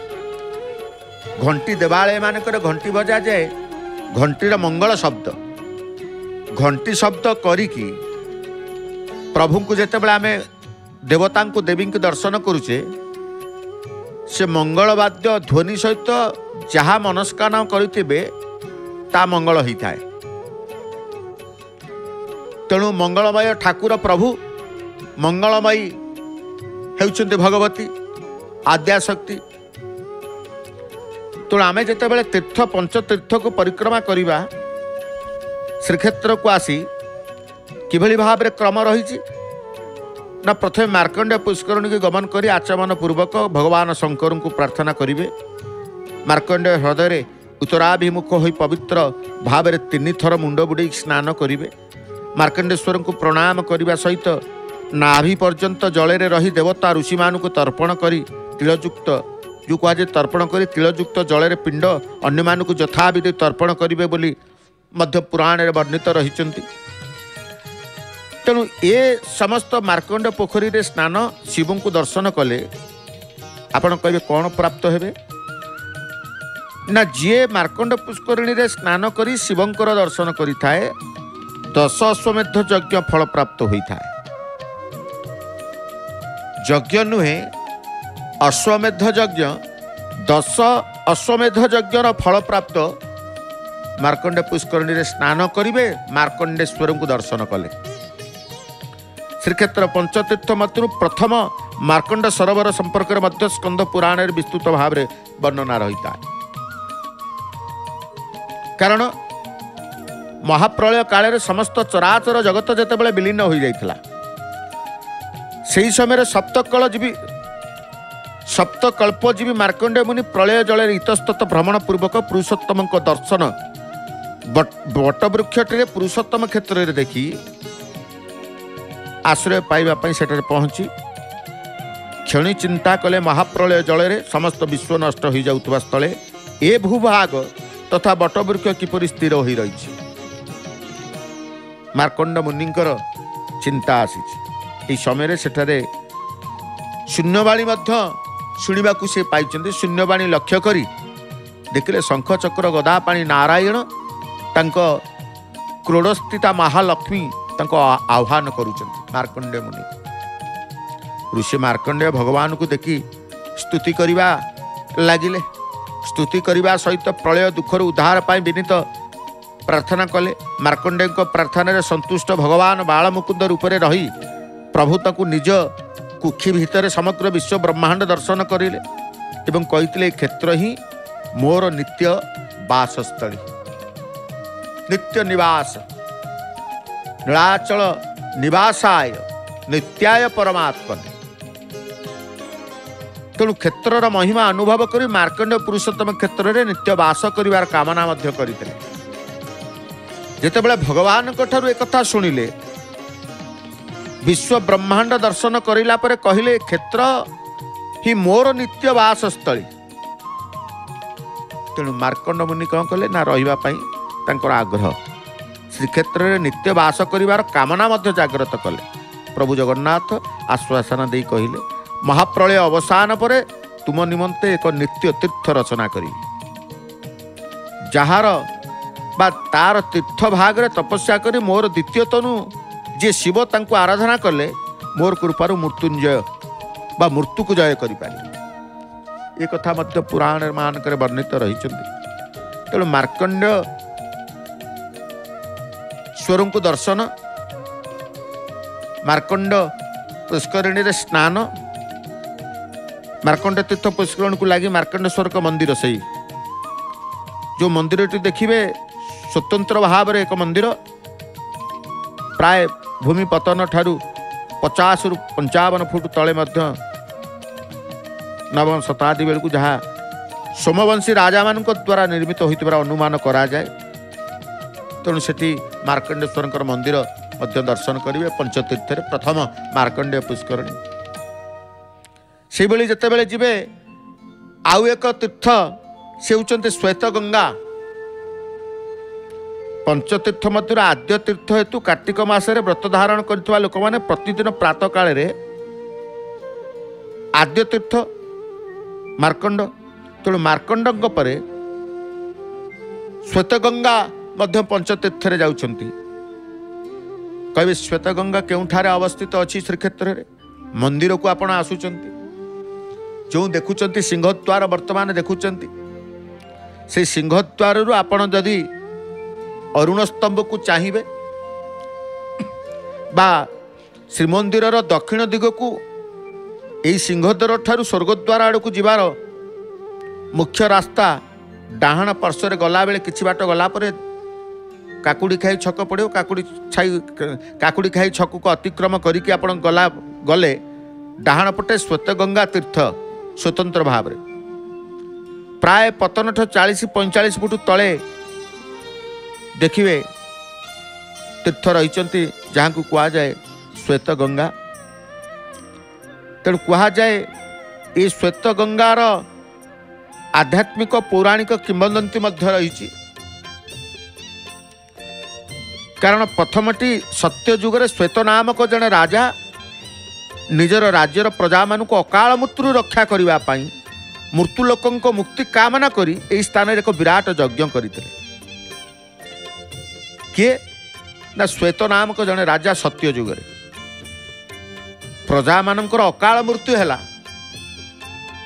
घंटी देवालय मानकर घंटी बजा जाए। घंटीर मंगल शब्द घंटी शब्द करिकी प्रभु को जेतेबेले आमे देवता को देवी को दर्शन करुचे, से मंगलवाद्य ध्वनि सहित जहाँ मनस्कामना करिथिबे ता मंगल ही थाए। तेणु मंगलमय ठाकुर प्रभु मंगलमयी हेउचंती भगवती आद्याशक्ति। तेणु आमे जेतेबेले तीर्थ पंचतीर्थ को परिक्रमा करिबा, श्रीक्षेत्र को आसी किभली भाव में क्रम रही ना, प्रथम मार्कंडेय पुष्करणी को गमन करी आचमन पूर्वक भगवान शंकर को प्रार्थना करिवे। मार्कंडेय हृदय उत्तराभिमुख हो पवित्र भाव में तीन थर मुंड बुड़े स्नान करिवे। मार्कंडेश्वर को प्रणाम करने सहित नाभि पर्यंत जलरे रही देवता ऋषि मान को तर्पण करी तिलयुक्त जो कहुए तर्पण करी तिलयुक्त जलरे पिंड अन्य मान को यथाविधि तर्पण करिवे बोली मध्य पुराण वर्णित रहिचंती। तेणु ए समस्त मार्कंड पोखरी रे स्नान शिव को दर्शन कले आपण कहे कौन प्राप्त हेबे ना, जी मार्कंड पुष्करणी रे स्नान करी शिवंकर दर्शन करि थाए दश अश्वमेध यज्ञ फल प्राप्त होई थाए। यज्ञ नुहे अश्वमेध यज्ञ दश अश्वमेध यज्ञर फल प्राप्त मार्कंडे पुष्करणी रे स्नान करिवे मार्कंडेश्वर को दर्शन कले। श्रीक्षेत्र पंचतीर्थ मध्य प्रथम मार्कंड सरोवर संपर्क में मध्य स्कंद पुराण विस्तृत भाव में वर्णना रही था। कारण महाप्रलय काल समस्त चराचर जगत जितेबाला विलीन हो जाता से समय सप्तकलजीवी सप्तकल्पजीवी मार्कंडेय मुनि प्रलय जल इतस्तत भ्रमण पूर्वक पुरुषोत्तम दर्शन बटवृक्षटे पुरुषोत्तम क्षेत्र में देखी आश्रय पाइबा सेठारे पहुँची क्षणी चिंता कले महाप्रलय जल समस्त विश्व नष्ट हो जाउतबा स्थले ए भूभाग तथा बटवृक्ष किपरि स्थिर हो रही। मार्कंड मुनिंकर चिंता आसी समय सेठारे शून्यवाणी शुणा से पाई शून्यवाणी लक्ष्य करी देखिले शंख चक्र गदा पाणी नारायण तांको क्रोड़स्थिता महालक्ष्मी तांको आह्वान करुचंती। मार्कंडेय मुनि ऋषि मार्कंडेय भगवान को देखी स्तुति करिबा लागिले। स्तुति करिबा सहित प्रलय दुखर उद्धार पाई विनीत प्रार्थना कले। मार्कंडेय प्रार्थना संतुष्ट भगवान बाल मुकुंद रूप में रही प्रभु ताकू निज कुक्षी भितर समग्र विश्व ब्रह्मांड दर्शन करिले एवं कहितले क्षेत्र ही मोर नित्य वासस्थली नित्य निवास नीलाचल निवासाय नित्याय परमात्मने। तेणु क्षेत्रर महिमा अनुभव करी मार्कंडेय पुरुषोत्तम क्षेत्र में नित्य वास करिवार कामना मध्य करथिले। जेतेबेले भगवान ठारू एक कथा शुणिले विश्व ब्रह्मांड दर्शन करिला परे कहिले क्षेत्र ही मोर नित्य वासस्थली। तेणु मार्कंड मुनि कौन कले ना रहिबा पई तांकर आग्रह श्रीक्षेत्र में नित्य वास करिवार कामना मध्य जागृत कले। प्रभु जगन्नाथ आश्वासन दे कहिले महाप्रलय अवसान परे तुम निमंते एक नित्य तीर्थ रचना करी जार बा तार तीर्थ भाग रे तपस्या करी मोर द्वितीय तनु जे शिव तांको आराधना कले मोर कृपारु मृत्युंजय बा मृत्यु को जय करि पारे। ए कथा मध्य पुराण मानक वर्णित रही। तेणु मार्कंडेय ईश्वर को दर्शन मार्कंड पुष्करिणी रे स्नान मार्कंड तीर्थ पुष्करण को लगी मार्कंडेश्वर का मंदिर से जो मंदिर देखिए स्वतंत्र भाव में एक मंदिर प्राय भूमि पतन ठारू पचास रु पंचावन फुट तले नवम शताब्दी बेलू जहाँ सोमवंशी राजा मान द्वारा निर्मित होता अनुमान करा जाए। तेणु से मार्कंडेश्वर मंदिर मध्य दर्शन करेंगे पंचतीर्थ प्रथम मार्कंडेय पुष्करणी। से बेली जितेबाला जीवे आउ एक तीर्थ से होउचंते श्वेत गंगा। पंचतीर्थ मध्य आद्य तीर्थ हेतु कार्तिक मासरे व्रत धारण करथिबा लोक माने प्रतिदिन प्रातः काल रे आद्य तीर्थ मार्कंड। तेणु मार्कंडଙ୍କ परे श्वेत गंगा मध्य पंचतीर्थ रे जाउछंती। कहे श्वेत गंगा केउठारे अवस्थित अच्छी श्रीक्षेत्र रे मंदिर को आपण आसुचंती जो देखुचंती सिंहद्वार वर्तमान देखुचंती से सिंहद्वार रु आपण जदि अरुण स्तंभ को चाहिए बा श्रीमंदिर दक्षिण दिग को यही सिंहद्वार ठारू स्वर्गद्वार आड़ को जीवार मुख्य रास्ता डाहाण पार्श्वर गला बेले किछि बाट गला परे काकुड़ी खाई छक पड़ो काकुड़ी छाई काकुड़ी खाई छक को अतिक्रम करके आपण गला गले डाहाण पटे श्वेत गंगा तीर्थ स्वतंत्र भाव में प्राय पतन ठो चालीस पैंचाश फुट तले देखिए तीर्थ रही जहाँ को कह जाए श्वेत गंगा। तेणु कह जाए ये श्वेत गंगार आध्यात्मिक पौराणिक किंवदंती मध्य रही। कारण प्रथमटी सत्य जुगरे श्वेत नामक जड़े राजा निजर राज्यर प्रजा मान को अकाल मृत्यु रक्षा करने मृत्यु लोक मुक्ति कामना करी यही स्थान एक विराट यज्ञ करते। किए ना श्वेत नामक जड़े राजा सत्य जुगरे प्रजा मानकर अकाल मृत्यु है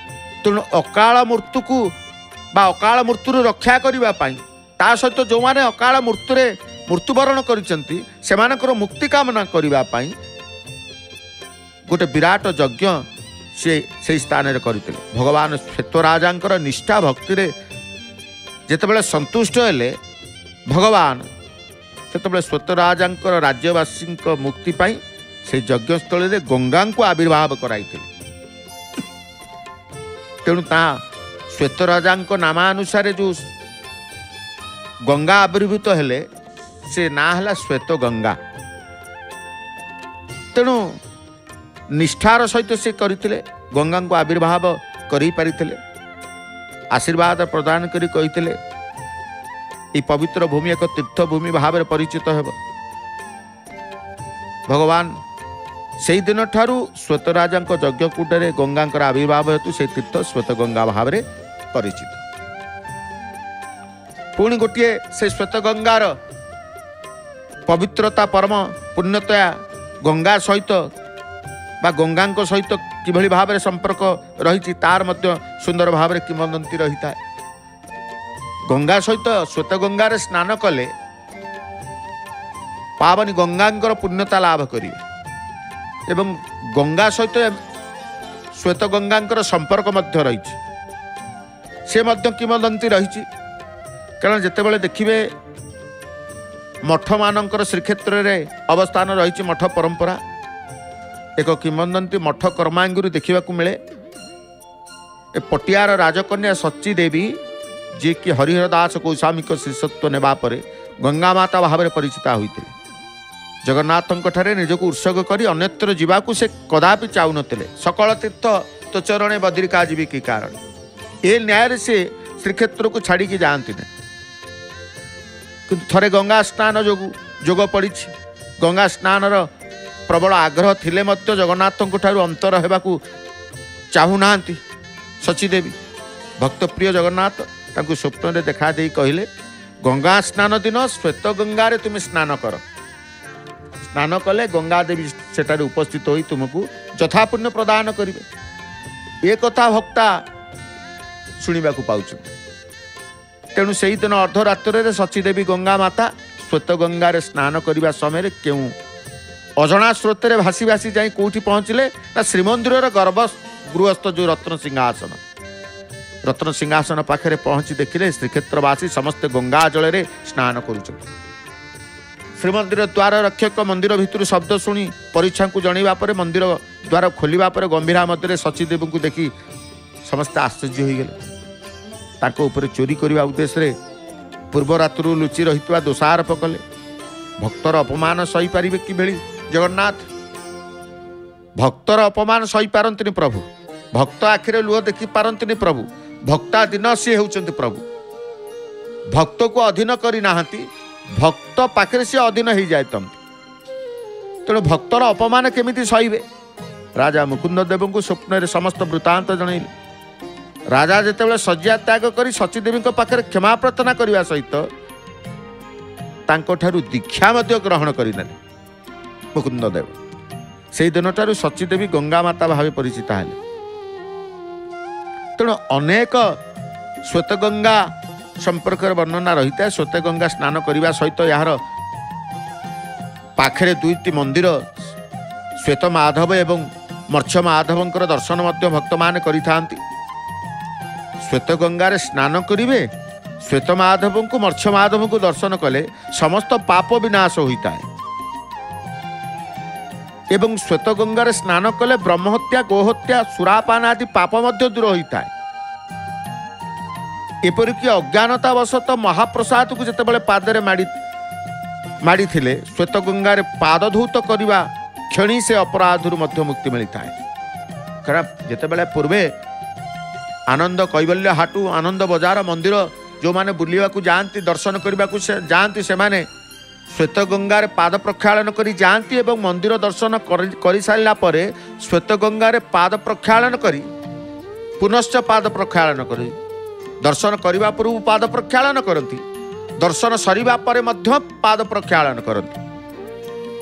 तेणु अकाल मृत्यु को बा अकाल मृत्यु रक्षा करने ता सहित जो मैंने अकाल मृत्यु मृत्युवरण कर मुक्ति कामना करने गोटे विराट यज्ञ से से स्थान में करते भगवान श्वेतराजा निष्ठा भक्ति जितेबाला संतुष्ट हेले भगवान से श्वेतराजा राज्यवासी मुक्ति पाई से यज्ञस्थल में गंगा को आविर्भाव कराई तेणु ता श्वेतराजा नामानुसार जो गंगा आविर्भूत हेले से ना है श्वेत गंगा तेणु निष्ठार सहित से करते गंगा को आविर्भाव कर आशीर्वाद प्रदान करी कही ये पवित्र भूमि एक तीर्थ भूमि भाव परिचित हो भगवान से दिन ठारू श्वेतराजा यज्ञकूटे गंगा आविर्भाव हेतु से तीर्थ श्वेत गंगा भाव परिचित पुणी गोटे से श्वेत गंगार पवित्रता परम पुण्यता गंगा सहित बा गंगा सहित किभली भाव में संपर्क रही तार मध्य सुंदर भाव में किंवदंती रही था गंगा सहित श्वेत गंगार स्नान कले पावनी गंगा पुण्यता लाभ करेंगे एवं गंगा सहित श्वेत गंगा संपर्क मध्य रही से मध्य किंवदंती रही कारण जितेबाला देखिए मठ मानकर श्रीक्षेत्र में अवस्थान रही मठ परंपरा एक किंवदंती मठ कर्मांगुरी देखा मिले ए पटियार राजकन्या सच्ची देवी जी कि हरिहर दास गोस्वामी शिष्यत्व नेबा परे गंगा माता भाव में परिचिता होते जगन्नाथ निजक उत्सर्ग कर अन्यत्र जावाक से कदापि चाहू नथिले सकल तीर्थ तो चरणे बद्रिका जीवी की कारण ए न्याय से श्रीक्षेत्र को छाड़ी जाती ना किंतु थरे गंगा स्नान जो जोग पड़ी गंगा स्नान प्रबल आग्रह थिले मध्य जगन्नाथ ठारू अंतर होगाकू चाहूना सचीदेवी भक्तप्रिय जगन्नाथ तांकु स्वप्न में देखा दे कहले गंगा स्नान दिन श्वेत गंगा रे तुम स्नान कर स्नान कले गंगा देवी सेठारे उपस्थित होई तुमको यथापुण्य प्रदान करिवे ए कथा भक्ता शुणिबाकू पाउछु तेणु से ही दिन अर्धरात्र सचीदेवी गंगा माता श्वेत गंगार स्नान करने समय क्यों अजणा स्रोत में भासी भासी जाई कौटी पहुँचले ना श्रीमंदिर गर्भ गृहस्थ जो रत्न सिंहासन रत्न सिंहासन पाखे पहुँची देखिले श्रीक्षेत्रवासी समस्ते गंगा जल में स्नान करुच श्रीमंदिर द्वार रक्षक मंदिर भितर शब्द शुणी परीक्षा को जनइबा परे मंदिर द्वार खोलिबा परे गंभीरा मध्य सचीदेवी को देखी समस्ते आश्चर्य हो गले ताको ऊपर चोरी करने उद्देश्य पूर्व रात्रु लुचि रही दोषारोप कले भक्तर अपमान सही पारे कि जगन्नाथ भक्तर अपमान सही पारंतिनी प्रभु भक्त आखिरे लुह देखी पारंतिनी प्रभु भक्ता दिन सी होउचंती प्रभु भक्त को अधीन करी नाहंती भक्त पाखरे सी अधीन हो जाए तुम तेणु भक्तर अपमान केमिति सहीबे राजा मुकुंद देव को स्वप्न में समस्त वृत्तांत जनइले राजा जितेबाला शଯ୍या त्याग कर सचीदेवी पाखे क्षमा प्रार्थना करने सहित तांको दीक्षा ग्रहण करने मुकुंद देव से दिन ठारू सचीदेवी गंगा माता भाव परिचित है तेणु अनेक श्वेत गंगा संपर्क वर्णना रही है श्वेत गंगा स्नान करने सहित यार पाखे दुईटी मंदिर श्वेत माधव एवं मत्स्य माधव दर्शन भक्त मान करिथांती श्वेत गंगार स्नान करेंगे श्वेत माधव को मत्स्य माधव को दर्शन कले समस्त पाप विनाश होता है एवं श्वेत गंगार स्नान कले ब्रह्महत्या गोहत्या सुरापान आदि पाप मध्य दूर होता है एपरिक अज्ञानता वशत महाप्रसाद को जितेबाला पादरे माड़ी माड़ी थिले श्वेत गंगार पादधूत करने क्षणी से अपराधु मुक्ति मिलता है कारण जितेबाला पूर्वे आनंद कैवल्य हाटू आनंद बजार मंदिर जो माने बुलिया को जाती दर्शन करने को से जाती से माने श्वेत गंगार पाद प्रक्षालन करी जाती एवं मंदिर दर्शन कर सारा पर श्वेत गंगार पाद प्रक्षालन करी पुनश्च पाद प्रक्षालन करी दर्शन करने पूर्व पाद प्रक्षालन करती दर्शन सरिबा परे मध्य पाद प्रक्षालन करती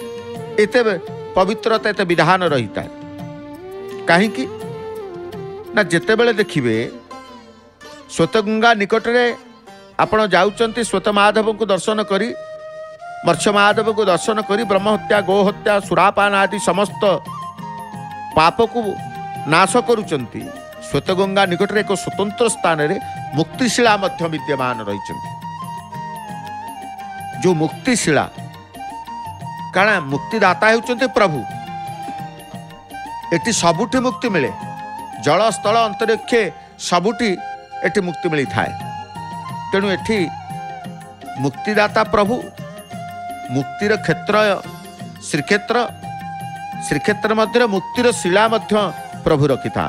एते पवित्रता एते विधान रही है कहीं ना जितेबले देखिए श्वेतगंगा निकट में आपण जाउचंती श्वेत महादेव को दर्शन करी मत्स्य महादेव को दर्शन करी ब्रह्महत्या गोहत्या सुरापान आदि समस्त पाप को नाश करुचंती। श्वेतगंगा निकट में एक स्वतंत्र स्थान रे मुक्तिशिला मध्य विद्यमान रही। जो मुक्तिशिला कारण मुक्तिदाता होउचंती प्रभु। एटी सबुठी मुक्ति मिले, जल स्थल अंतरिक्ष सबुठी एटी मुक्ति मिली थाए। तेणु एटी मुक्तिदाता प्रभु, मुक्तिर क्षेत्र श्रीक्षेत्र, श्रीक्षेत्र मध्य मुक्तिर शिला मध्य प्रभु रखि था।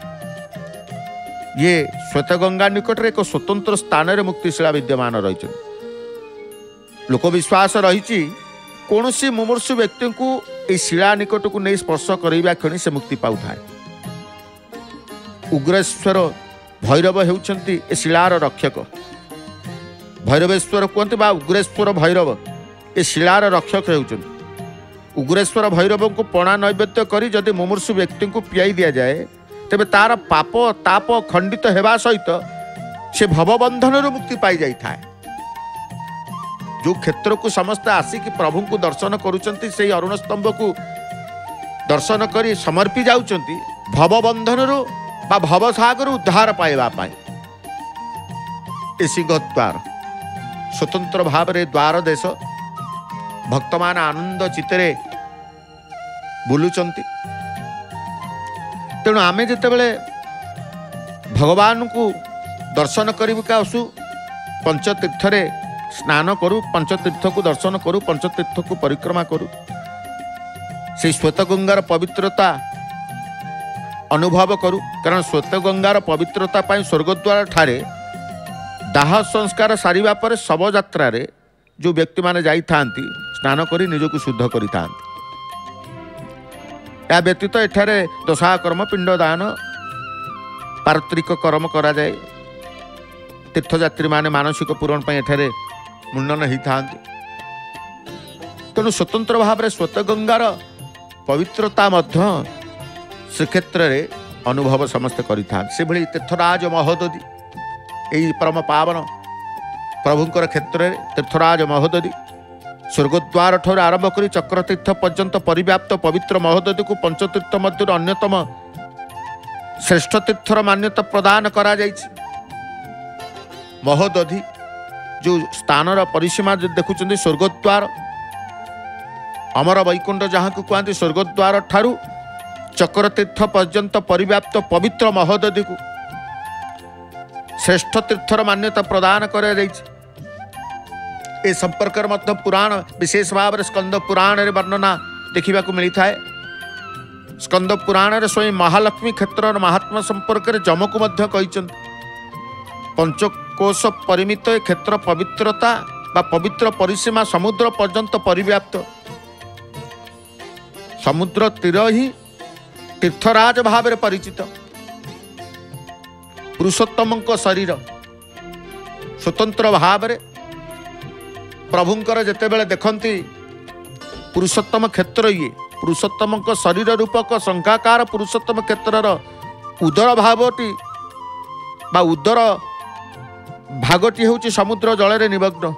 ये श्वेतगंगा निकट रे एक स्वतंत्र स्थान रे मुक्तिशिला विद्यमान रही। लोक विश्वास रही कौन सी मुमूर्षु व्यक्ति को यह शिला निकट को नहीं स्पर्श करवा क्षणी से मुक्ति पाऊ था। उग्रेश्वर भैरव होउछंती ए शिलार रक्षक। भैरवेश्वर कहते बा उग्रेश्वर भैरव ए शिलार रक्षक होउछंती। उग्रेश्वर भैरव को पणा नैवेद्य करी जदि मुमूर्षु व्यक्ति को पियाई दिया जाए तेबे तार पाप ताप खंडित हेबा सहित से भवबंधन मुक्ति पाई जाई था। जो क्षेत्र को समस्त आसिक प्रभु को दर्शन करुचंती से अरुण स्तंभ को दर्शन करी समर्पी जाउचंती भवबंधन बा भवसागर उद्धार पाइबा पाई। ए सिंहद्वार स्वतंत्र भाव में द्वार देश भक्त मान आनंद चित्ते बुलुचंती। तेणु आमे जितेबले भगवान को दर्शन करिबा आसु पंचतीर्थ रे स्नान करू, पंचतीर्थ को दर्शन करू, पंचतीर्थ को परिक्रमा करू, से श्वेतगंगार पवित्रता अनुभव करू। कारण श्वेतगंगार पवित्रता पाई स्वर्गद्वार ठारे दाह संस्कार सारिबा पर शव यात्रा रे जो व्यक्ति माने जाई थांती स्नान करी निजको शुद्ध करी थांती। या व्यतीत एठारे दशा कर्म पिंडदान पारत्रिक कर्म करा जाए। तीर्थयात्री माने मानसिक पूरण पाई एठारे मुंडन ही थांती। तेणु स्वतंत्र भाव में श्वेतगंगार पवित्रता मध्य श्रीक्षेत्र रे अनुभव समस्त करि थां। से भली तीर्थराज महोदधि यही परम पावन प्रभुंकर क्षेत्र रे तीर्थराज महोदधि स्वर्गद्वार ठार आरंभ करी चक्रतीर्थ पर्यंत परिव्याप्त पवित्र महोदधि को पंचतीर्थ मध्य अन्यतम श्रेष्ठ तीर्थर मान्यता प्रदान करा जाइछि। महोदधि जो स्थानर परिसीमा देखुं स्वर्गद्वार अमर वैकुंठ जहाँ को कहते स्वर्गद्वार ठारू चक्रतीर्थ पर्यंत परिव्याप्त पवित्र महोदधि को श्रेष्ठ तीर्थर मान्यता प्रदान कर ए संपर्क मध्य पुराण विशेष भाव में स्कंद पुराण रे वर्णना देखा मिलता है। स्कंद पुराण रे स्वयं महालक्ष्मी क्षेत्र महात्मा संपर्क में जमक मध्य कहते पंचकोश परिमित क्षेत्र पवित्रता बा पवित्र परिसीमा समुद्र पर्यंत परिव्याप्त। समुद्र तीर ही तीर्थराज भाव में परिचित। पुरुषोत्तम शरीर स्वतंत्र भाव में प्रभुंकर जेतेबेले देखंती पुरुषोत्तम क्षेत्र ये पुरुषोत्तम शरीर रूपक शंखाकार पुरुषोत्तम क्षेत्रर उदर भावटी बा उदर भागटी होची समुद्र जल रे निमग्न।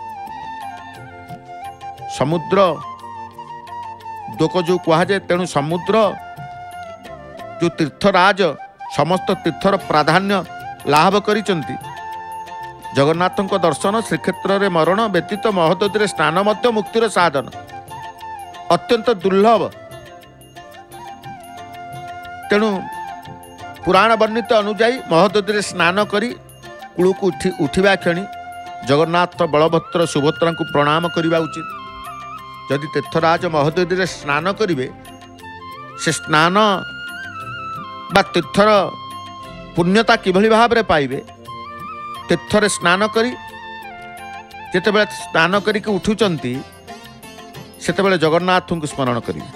समुद्र दोक जो कहुए तेणु समुद्र जो तीर्थराज समस्त तीर्थर प्राधान्य लाभ करिचंती। जगन्नाथ दर्शन श्रीक्षेत्र रे मरण व्यतीत महोदधि स्नान मध्य मुक्तिर साधन अत्यंत दुर्लभ। तेणु पुराण वर्णित अनुजाई महोदधि स्नान करी कूल को उठी उठा क्षणी जगन्नाथ बलभद्र सुभद्रा को प्रणाम करने उचित। जदि तीर्थराज महोदधि स्नान करेंगे से स्नान बा तीर्थर पुण्यता किभली भाव में पाइबे। तीर्थरे स्नान करी जितेबाला स्नान करके उठुचंती सेतेबाला जगन्नाथ को स्मरण करेंगे,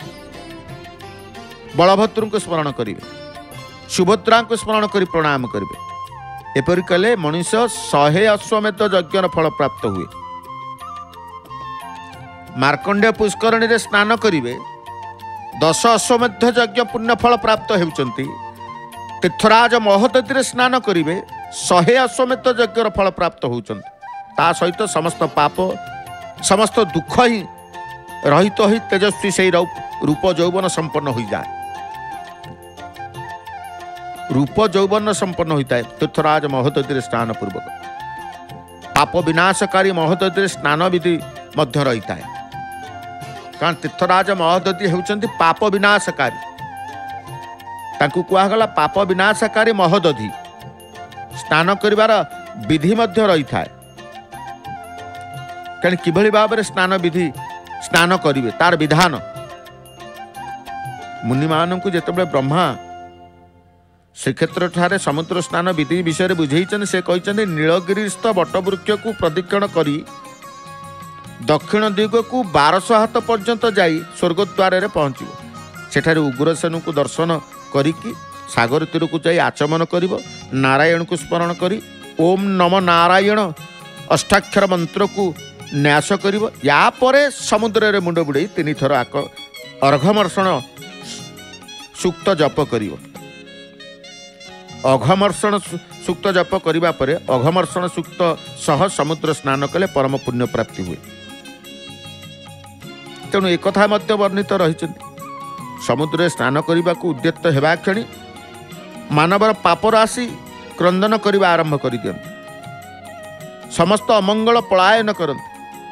बलभद्र को स्मरण करेंगे, सुभद्रा को स्मरण कर प्रणाम करेंगे। एपरि कले मनुष्य शहे अश्वमेध यज्ञर फल प्राप्त हुए। मार्कंडेय पुष्करणी रे स्नान करेंगे दश अश्वमेध यज्ञ पुण्य फल प्राप्त होउचंती। तीर्थराज महोदधि स्नान करेंगे शहे अश्वमेध यज्ञर फल प्राप्त होती ता सहित समस्त पाप समस्त दुख ही रहित हो तेजस्वी से रूप यौवन संपन्न हो जाए रूप यौवन संपन्न होता है तीर्थराज महोदधि स्नान पूर्वक पाप विनाशकारी महोदधि स्नान विधि मध्य रही है कारण तीर्थराज महोदधि होती पाप विनाशकारी ताकू कहगला पाप विनाशकारी महोदधि स्नान करिवार विधि मध्य रही है कहीं किभली भाव में स्नान विधि स्नान करिवे तार विधान मुनि मान को जिते ब्रह्मा श्रीक्षेत्र ठारे समुद्र स्नान विधि विषय में बुझे से कहते नीलगिरीस्थ वटवृक्ष को प्रदक्षिण करी दक्षिण दिग को बारश हाथ पर्यंत जाई स्वर्गद्वार में पहुँचो सेठारे उग्रसेन को दर्शन करिकी सागर तीर को जाई आचमन करिवो नारायण को स्मरण करी ओम नम नारायण अष्टाक्षर मंत्र को न्यास करिवो या परे समुद्र रे मुंड बुड़े तीन थर आक अर्घमर्षण सूक्त जप करिवो अघमर्षण सूक्त जप करिबा परे अघमर्षण सूक्त सह समुद्र स्नान कले परम पुण्य प्राप्ति हुए तेणु एक कथा मध्य वर्णित रही समुद्र स्नान करने को उद्यत हेबा क्षणी मानवर पाप राशि क्रंदन करने आरंभ कर दियंती समस्त अमंगल पलायन करते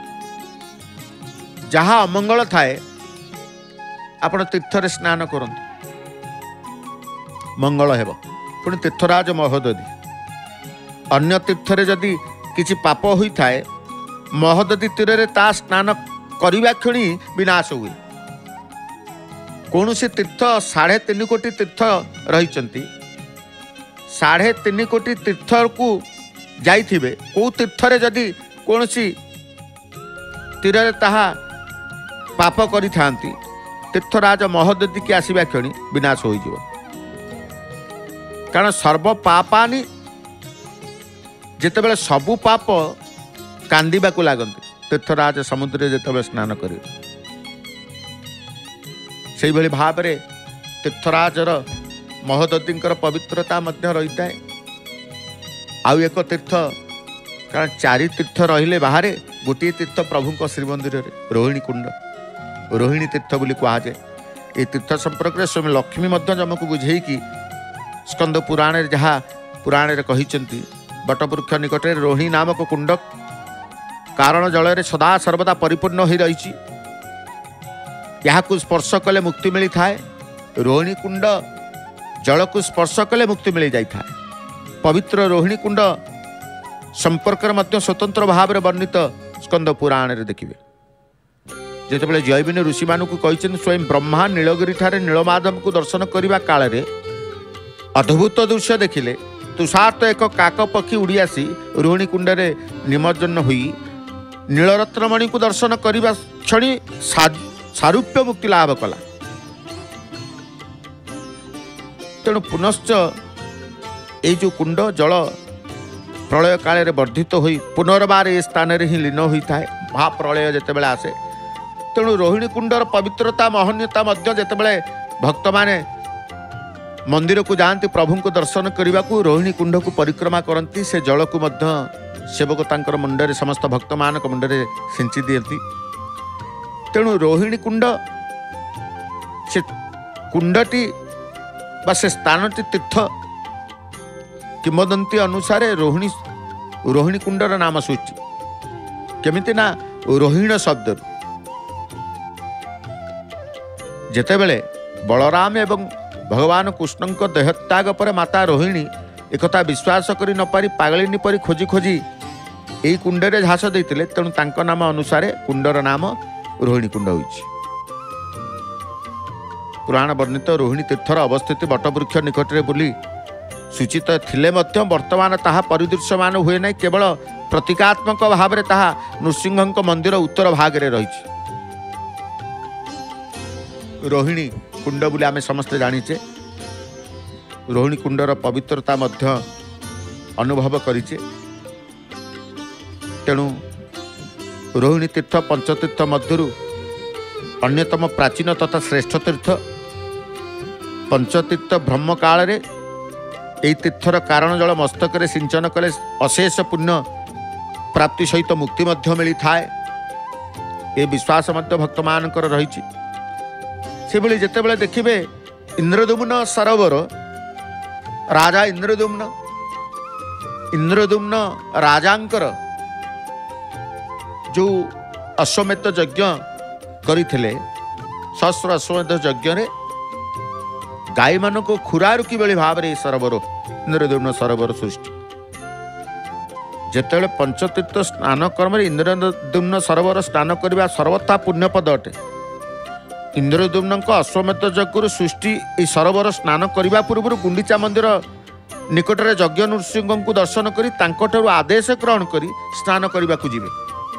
जहाँ अमंगल थाए आपण तीर्थरे स्नान करते मंगल हेब पुणी तीर्थराज महोदधि अन्य तीर्थरे जदि किछि पाप होता है महोदधि तीर ता स्नान करने क्षणी विनाश हुए कौन से तीर्थ साढ़े तीन कोटी तीर्थ रही साढ़े तीन कोटी तीर्थ को जाइथिबे कौ तीर्थरे जदि कौन सी तीर ताहा पाप करि थांती तीर्थराज महोदधि की आसवा क्षणी विनाश हो कारण सर्व पापानी जितेबाला सबु पाप कांदिबा को लागंती तीर्थराज समुद्र जितेबाला स्नान करें से भली भाव में तीर्थराजर महोदधिंकर पवित्रता मध्य रही है आउ एक तीर्थ कारण चारि तीर्थ रहिले बाहर गोटे तीर्थ प्रभु श्रीमंदिर रे रोहिणी कुंड रोहिणी तीर्थ बोली कहुए ये तीर्थ संपर्क में स्वयं लक्ष्मी जमक बुझे कि स्कंद पुराण जहाँ पुराण कही बटवृक्ष निकट रोहिणी नामक कुंड कारण जल सदा सर्वदा परिपूर्ण हो रही यहाँ को स्पर्श कले मुक्ति मिली थाए रोहिणी कुंड जल को स्पर्श कले मुक्ति मिल जाए पवित्र रोहिणी कुंड संपर्क में स्वतंत्र भाव में वर्णित स्कंद पुराण रे देखिए जिते जैमिनी ऋषि मान को कहते स्वयं ब्रह्मा नीलगिरी ठारे नीलमाधव को दर्शन करने काल रे अद्भुत दृश्य देखिले तुषार तो एक काक पक्षी उड़ी आसी रोहिणी कुंड रे निमज्जन हुई नीलरत्नमणि को दर्शन करने क्षणी सारूप्य मुक्ति लाभ कला तेणु पुनश्च ये जो कुंड जल प्रलय काल वर्धित हो पुनर्बार ये स्थान रे ही लीन होता है महाप्रलय जिते आसे तेणु रोहिणी कुंडर पवित्रता महनीयता जिते भक्त माने मंदिर को जाती प्रभु को दर्शन करने को रोहिणी कुंड को परिक्रमा करती से जल को सेवक तांकर मुंडरे समस्त भक्त मान मुंडरे सिंची दियंती तेणु रोहिणी कुंड से कुंडटी बा से स्थानटी तीर्थ किंवदंती अनुसार रोहिणी रोहिणी कुंडर नाम सूची केमिति ना रोहिण शब्द जेतेबेले बलराम एवं भगवान कृष्ण देहत्याग पर माता रोहिणी एकथा विश्वास करि न पारि पागलिनी परि खोजी खोजी यही कुंडरे झास देते तेणु तांको नाम अनुसार कुंडर नाम रोहिणी कुंड होइछि। पुराण वर्णित रोहिणी तीर्थर अवस्थित बटवृक्ष निकटरे बोली सूचित थिले मध्य वर्तमान ताहा परिदृश्यमान हुए नहीं केवल प्रतीकात्मक भाव में ताहा नृसिंह मंदिर उत्तर भाग में रही रोहिणी कुंड बोली आमे समस्ते जानिचे रोहिणी कुंडर पवित्रता मध्य अनुभव करिचे तेणु रोहिणी तीर्थ पंचतीर्थ मध्यरु अन्यतम प्राचीन तथा श्रेष्ठ तीर्थ पंचतीर्थ ब्रह्म काल रे यही तीर्थर कारण जल मस्तक सिंचन कले अशेष पुण्य प्राप्ति सहित मुक्ति मिली थाए। ये विश्वास भक्त मान रही से भली जिते देखिए इंद्रदुम्न सरोवर राजा इंद्रदुम्न इंद्रदुम्न राजांकर जो अश्वमेध यज्ञ करथिले सहस्र अश्वमेध यज्ञ रे गाई मान को खुरारू किभली भाव में सरोवर इंद्रदुम्न सरोवर सृष्टि जिते पंचतीर्थ स्नान कर्म इंद्रदुम्न सरोवर स्नान करने सर्वथा पुण्यपद अटे। इंद्रदुम्न अश्वमेध यज्ञ सृष्टि ये सरोवर स्नान करने पूर्व गुंडीचा मंदिर निकट में यज्ञ नृसिंह को दर्शन कर आदेश ग्रहण कर स्नान करने को जीवे।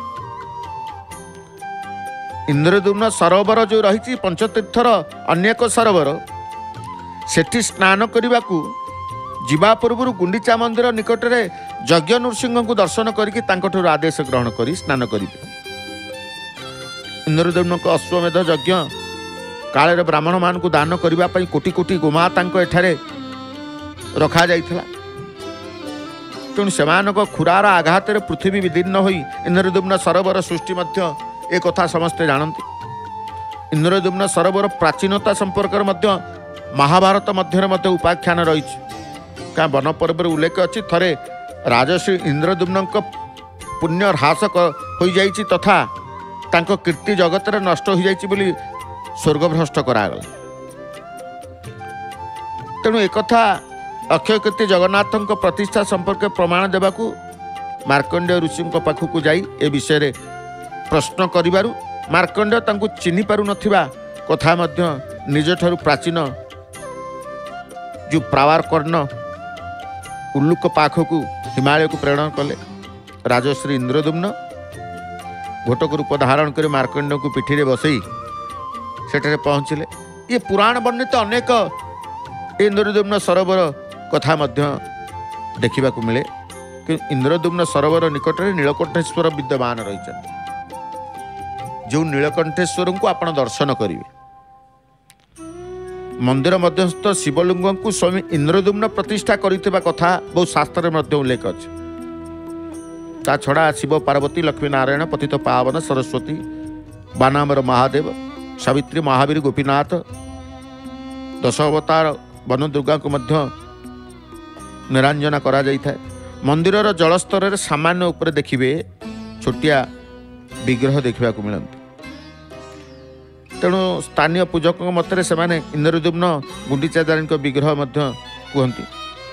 इंद्रदुम्न सरोवर जो रही पंचतीर्थर अनेक सरोवर सेठी स्नान करने को जीवा पूर्व गुंडीचा मंदिर निकट में यज्ञ नृसिंह को दर्शन करके आदेश ग्रहण कर स्नान करेंगे। इंद्रदुम्न अश्वमेध यज्ञ काले ब्राह्मण मान को दान करने कोटि कोटि गोमाता एठारे रखा जाइथिला। तेणु सेमानक खुरार आघात पृथ्वी विदीर्ण होई इंद्रदुम्न सरोवर सृष्टि मध्य एक कथा समस्ते जानती। इंद्रदुम्न सरोवर प्राचीनता संपर्क मध्य महाभारत मध्य मध्य उपाख्यान रही क्या वन पर्व उल्लेख अच्छी थरे राजश्री इंद्रदुम्न पुण्य ह्रास हो जाइछि तथा तांको कीर्ति जगत रे नष्ट हो जाइछि बोली स्वर्गभ्रष्ट करागला। तेणु एक अक्षय कीर्ति जगन्नाथ प्रतिष्ठा संपर्क प्रमाण देवाकू मार्कंडेय ऋषि पाखक जाई ए विषय प्रश्न करिबारु मार्कंडेय तांको चिन्हि पारु नथिबा कथा मध्य निज ठारु प्राचीन जो प्रावार कर्ण उल्लुक पाखक हिमालय को प्रेरण कले। राजश्री इंद्रदुम्न घोटक रूप धारण कर मार्कंडेय को पिठी रे बसई सेठरे पहुँचले। ये पुराण वर्णित अनेक इंद्रदुम्न सरोवर कथा मध्य देखा मिले कि इंद्रदुम्न सरोवर निकट में नीलकंठेश्वर विद्यमान रही जो नीलकंठेश्वर को आप दर्शन करेंगे। मंदिर मध्यस्थ शिवलिंग को स्वामी इंद्रदुम्न प्रतिष्ठा करथिबा कथा बहुत शास्त्र में उल्लेख अच्छे। ता छड़ा शिव पार्वती लक्ष्मी नारायण पतित पावन सरस्वती बानामर महादेव सावित्री महावीर गोपीनाथ दश अवतार वन दुर्गा को मध्य निरांजना करा जाई था। मंदिर जलस्तर रे सामान्य ऊपर देखिए छोटिया विग्रह देखा मिलती। तेणु स्थानीय पूजक मतरे से इंद्रदुम्न गुंडीचाचार्य विग्रह कहती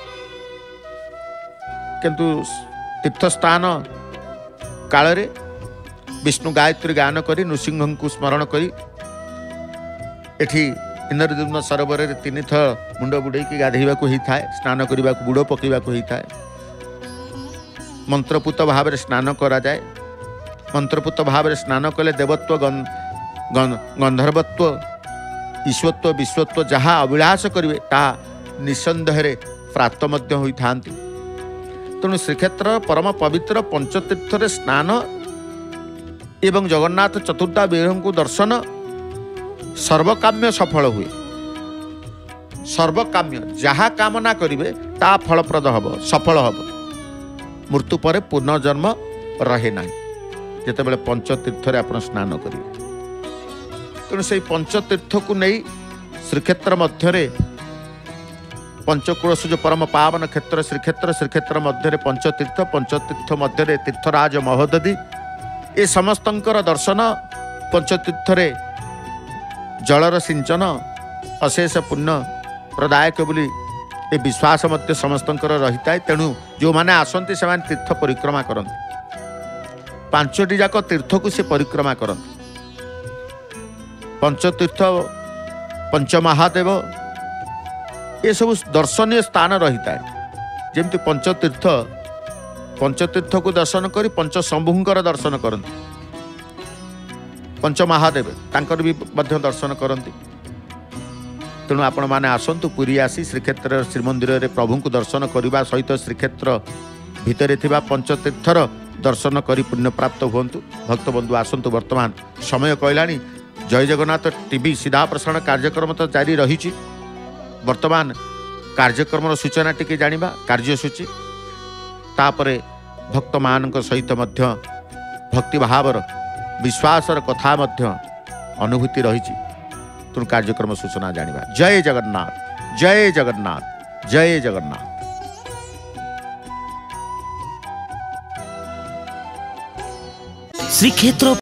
किंतु तीर्थस्थान काल विष्णु गायत्री गान कर नृसिंह को स्मरण कर एठी इंद्रदुम्न सरोवर में तीन थर मुंड बुड़े गाधेवा होता है स्नान करने को बुड़ पकड़ा होता है। मंत्रपूत भाव स्नान करा जाए। मंत्रपूत भाव स्नान कले देवत्व गंधर्वत्व ईश्वत्व विश्वत्व जहाँ अभिलाष करेंगे ताहा निसंदेह प्राप्त होता। तेणु श्रीक्षेत्र परम पवित्र पंचतीर्थ स्नान एवं जगन्नाथ चतुर्धा विग्रह को दर्शन सर्वकाम्य सफल हुए। सर्वकाम्य जहाँ कामना करेंगे ता फलप्रद हम सफल हम। मृत्यु पर पुनर्जन्म रहे ना जिते पंचतीर्थ आप स्नान करेंगे। तेणु से पंचतीर्थ को नहीं श्रीक्षेत्र मध्य पंचकुलस जो परम पावन क्षेत्र श्रीक्षेत्र श्रीक्षेत्र मध्य पंचतीर्थ पंचतीर्थ मध्य तीर्थराज महोदधि ये समस्तंकर दर्शन पंचतीर्थ जलर सिंचन अशेष पुण्य प्रदायक बोली ये विश्वास मध्य समस्तंकर रही है। तेणु जो मैंने आसती से तीर्थ परिक्रमा करते पांचटी जाक तीर्थ को से परिक्रमा करते। पंचतीर्थ पंचमहादेव ये सब दर्शनीय स्थान रही है। जमती पंचतीर्थ पंचतीर्थ को दर्शन कर पंचशंभुंकर दर्शन करते। पंचमहादेव तांकर भी मध्य दर्शन करते। तेणु आपण मैंने आसतु पुरी आसी श्रीक्षेत्र श्रीमंदिर रे प्रभु को दर्शन करने सहित श्रीक्षेत्र भितर थिबा पंचतीर्थर दर्शन करी पुण्य प्राप्त हुंतु। भक्त बंधु आसतु वर्तमान समय कहलानी जय जगन्नाथ टीवी सीधा प्रसारण कार्यक्रम तो जारी रही। वर्तमान कार्यक्रम सूचना टिके जानिबा कार्यसूची तापरे भक्त मान सहित मध्य भक्ति भावर विश्वासर कथा मध्य अनुभूति रही तेणु कार्यक्रम सूचना जानिबा। जय जगन्नाथ जय जगन्नाथ जय जगन्नाथ। श्री क्षेत्र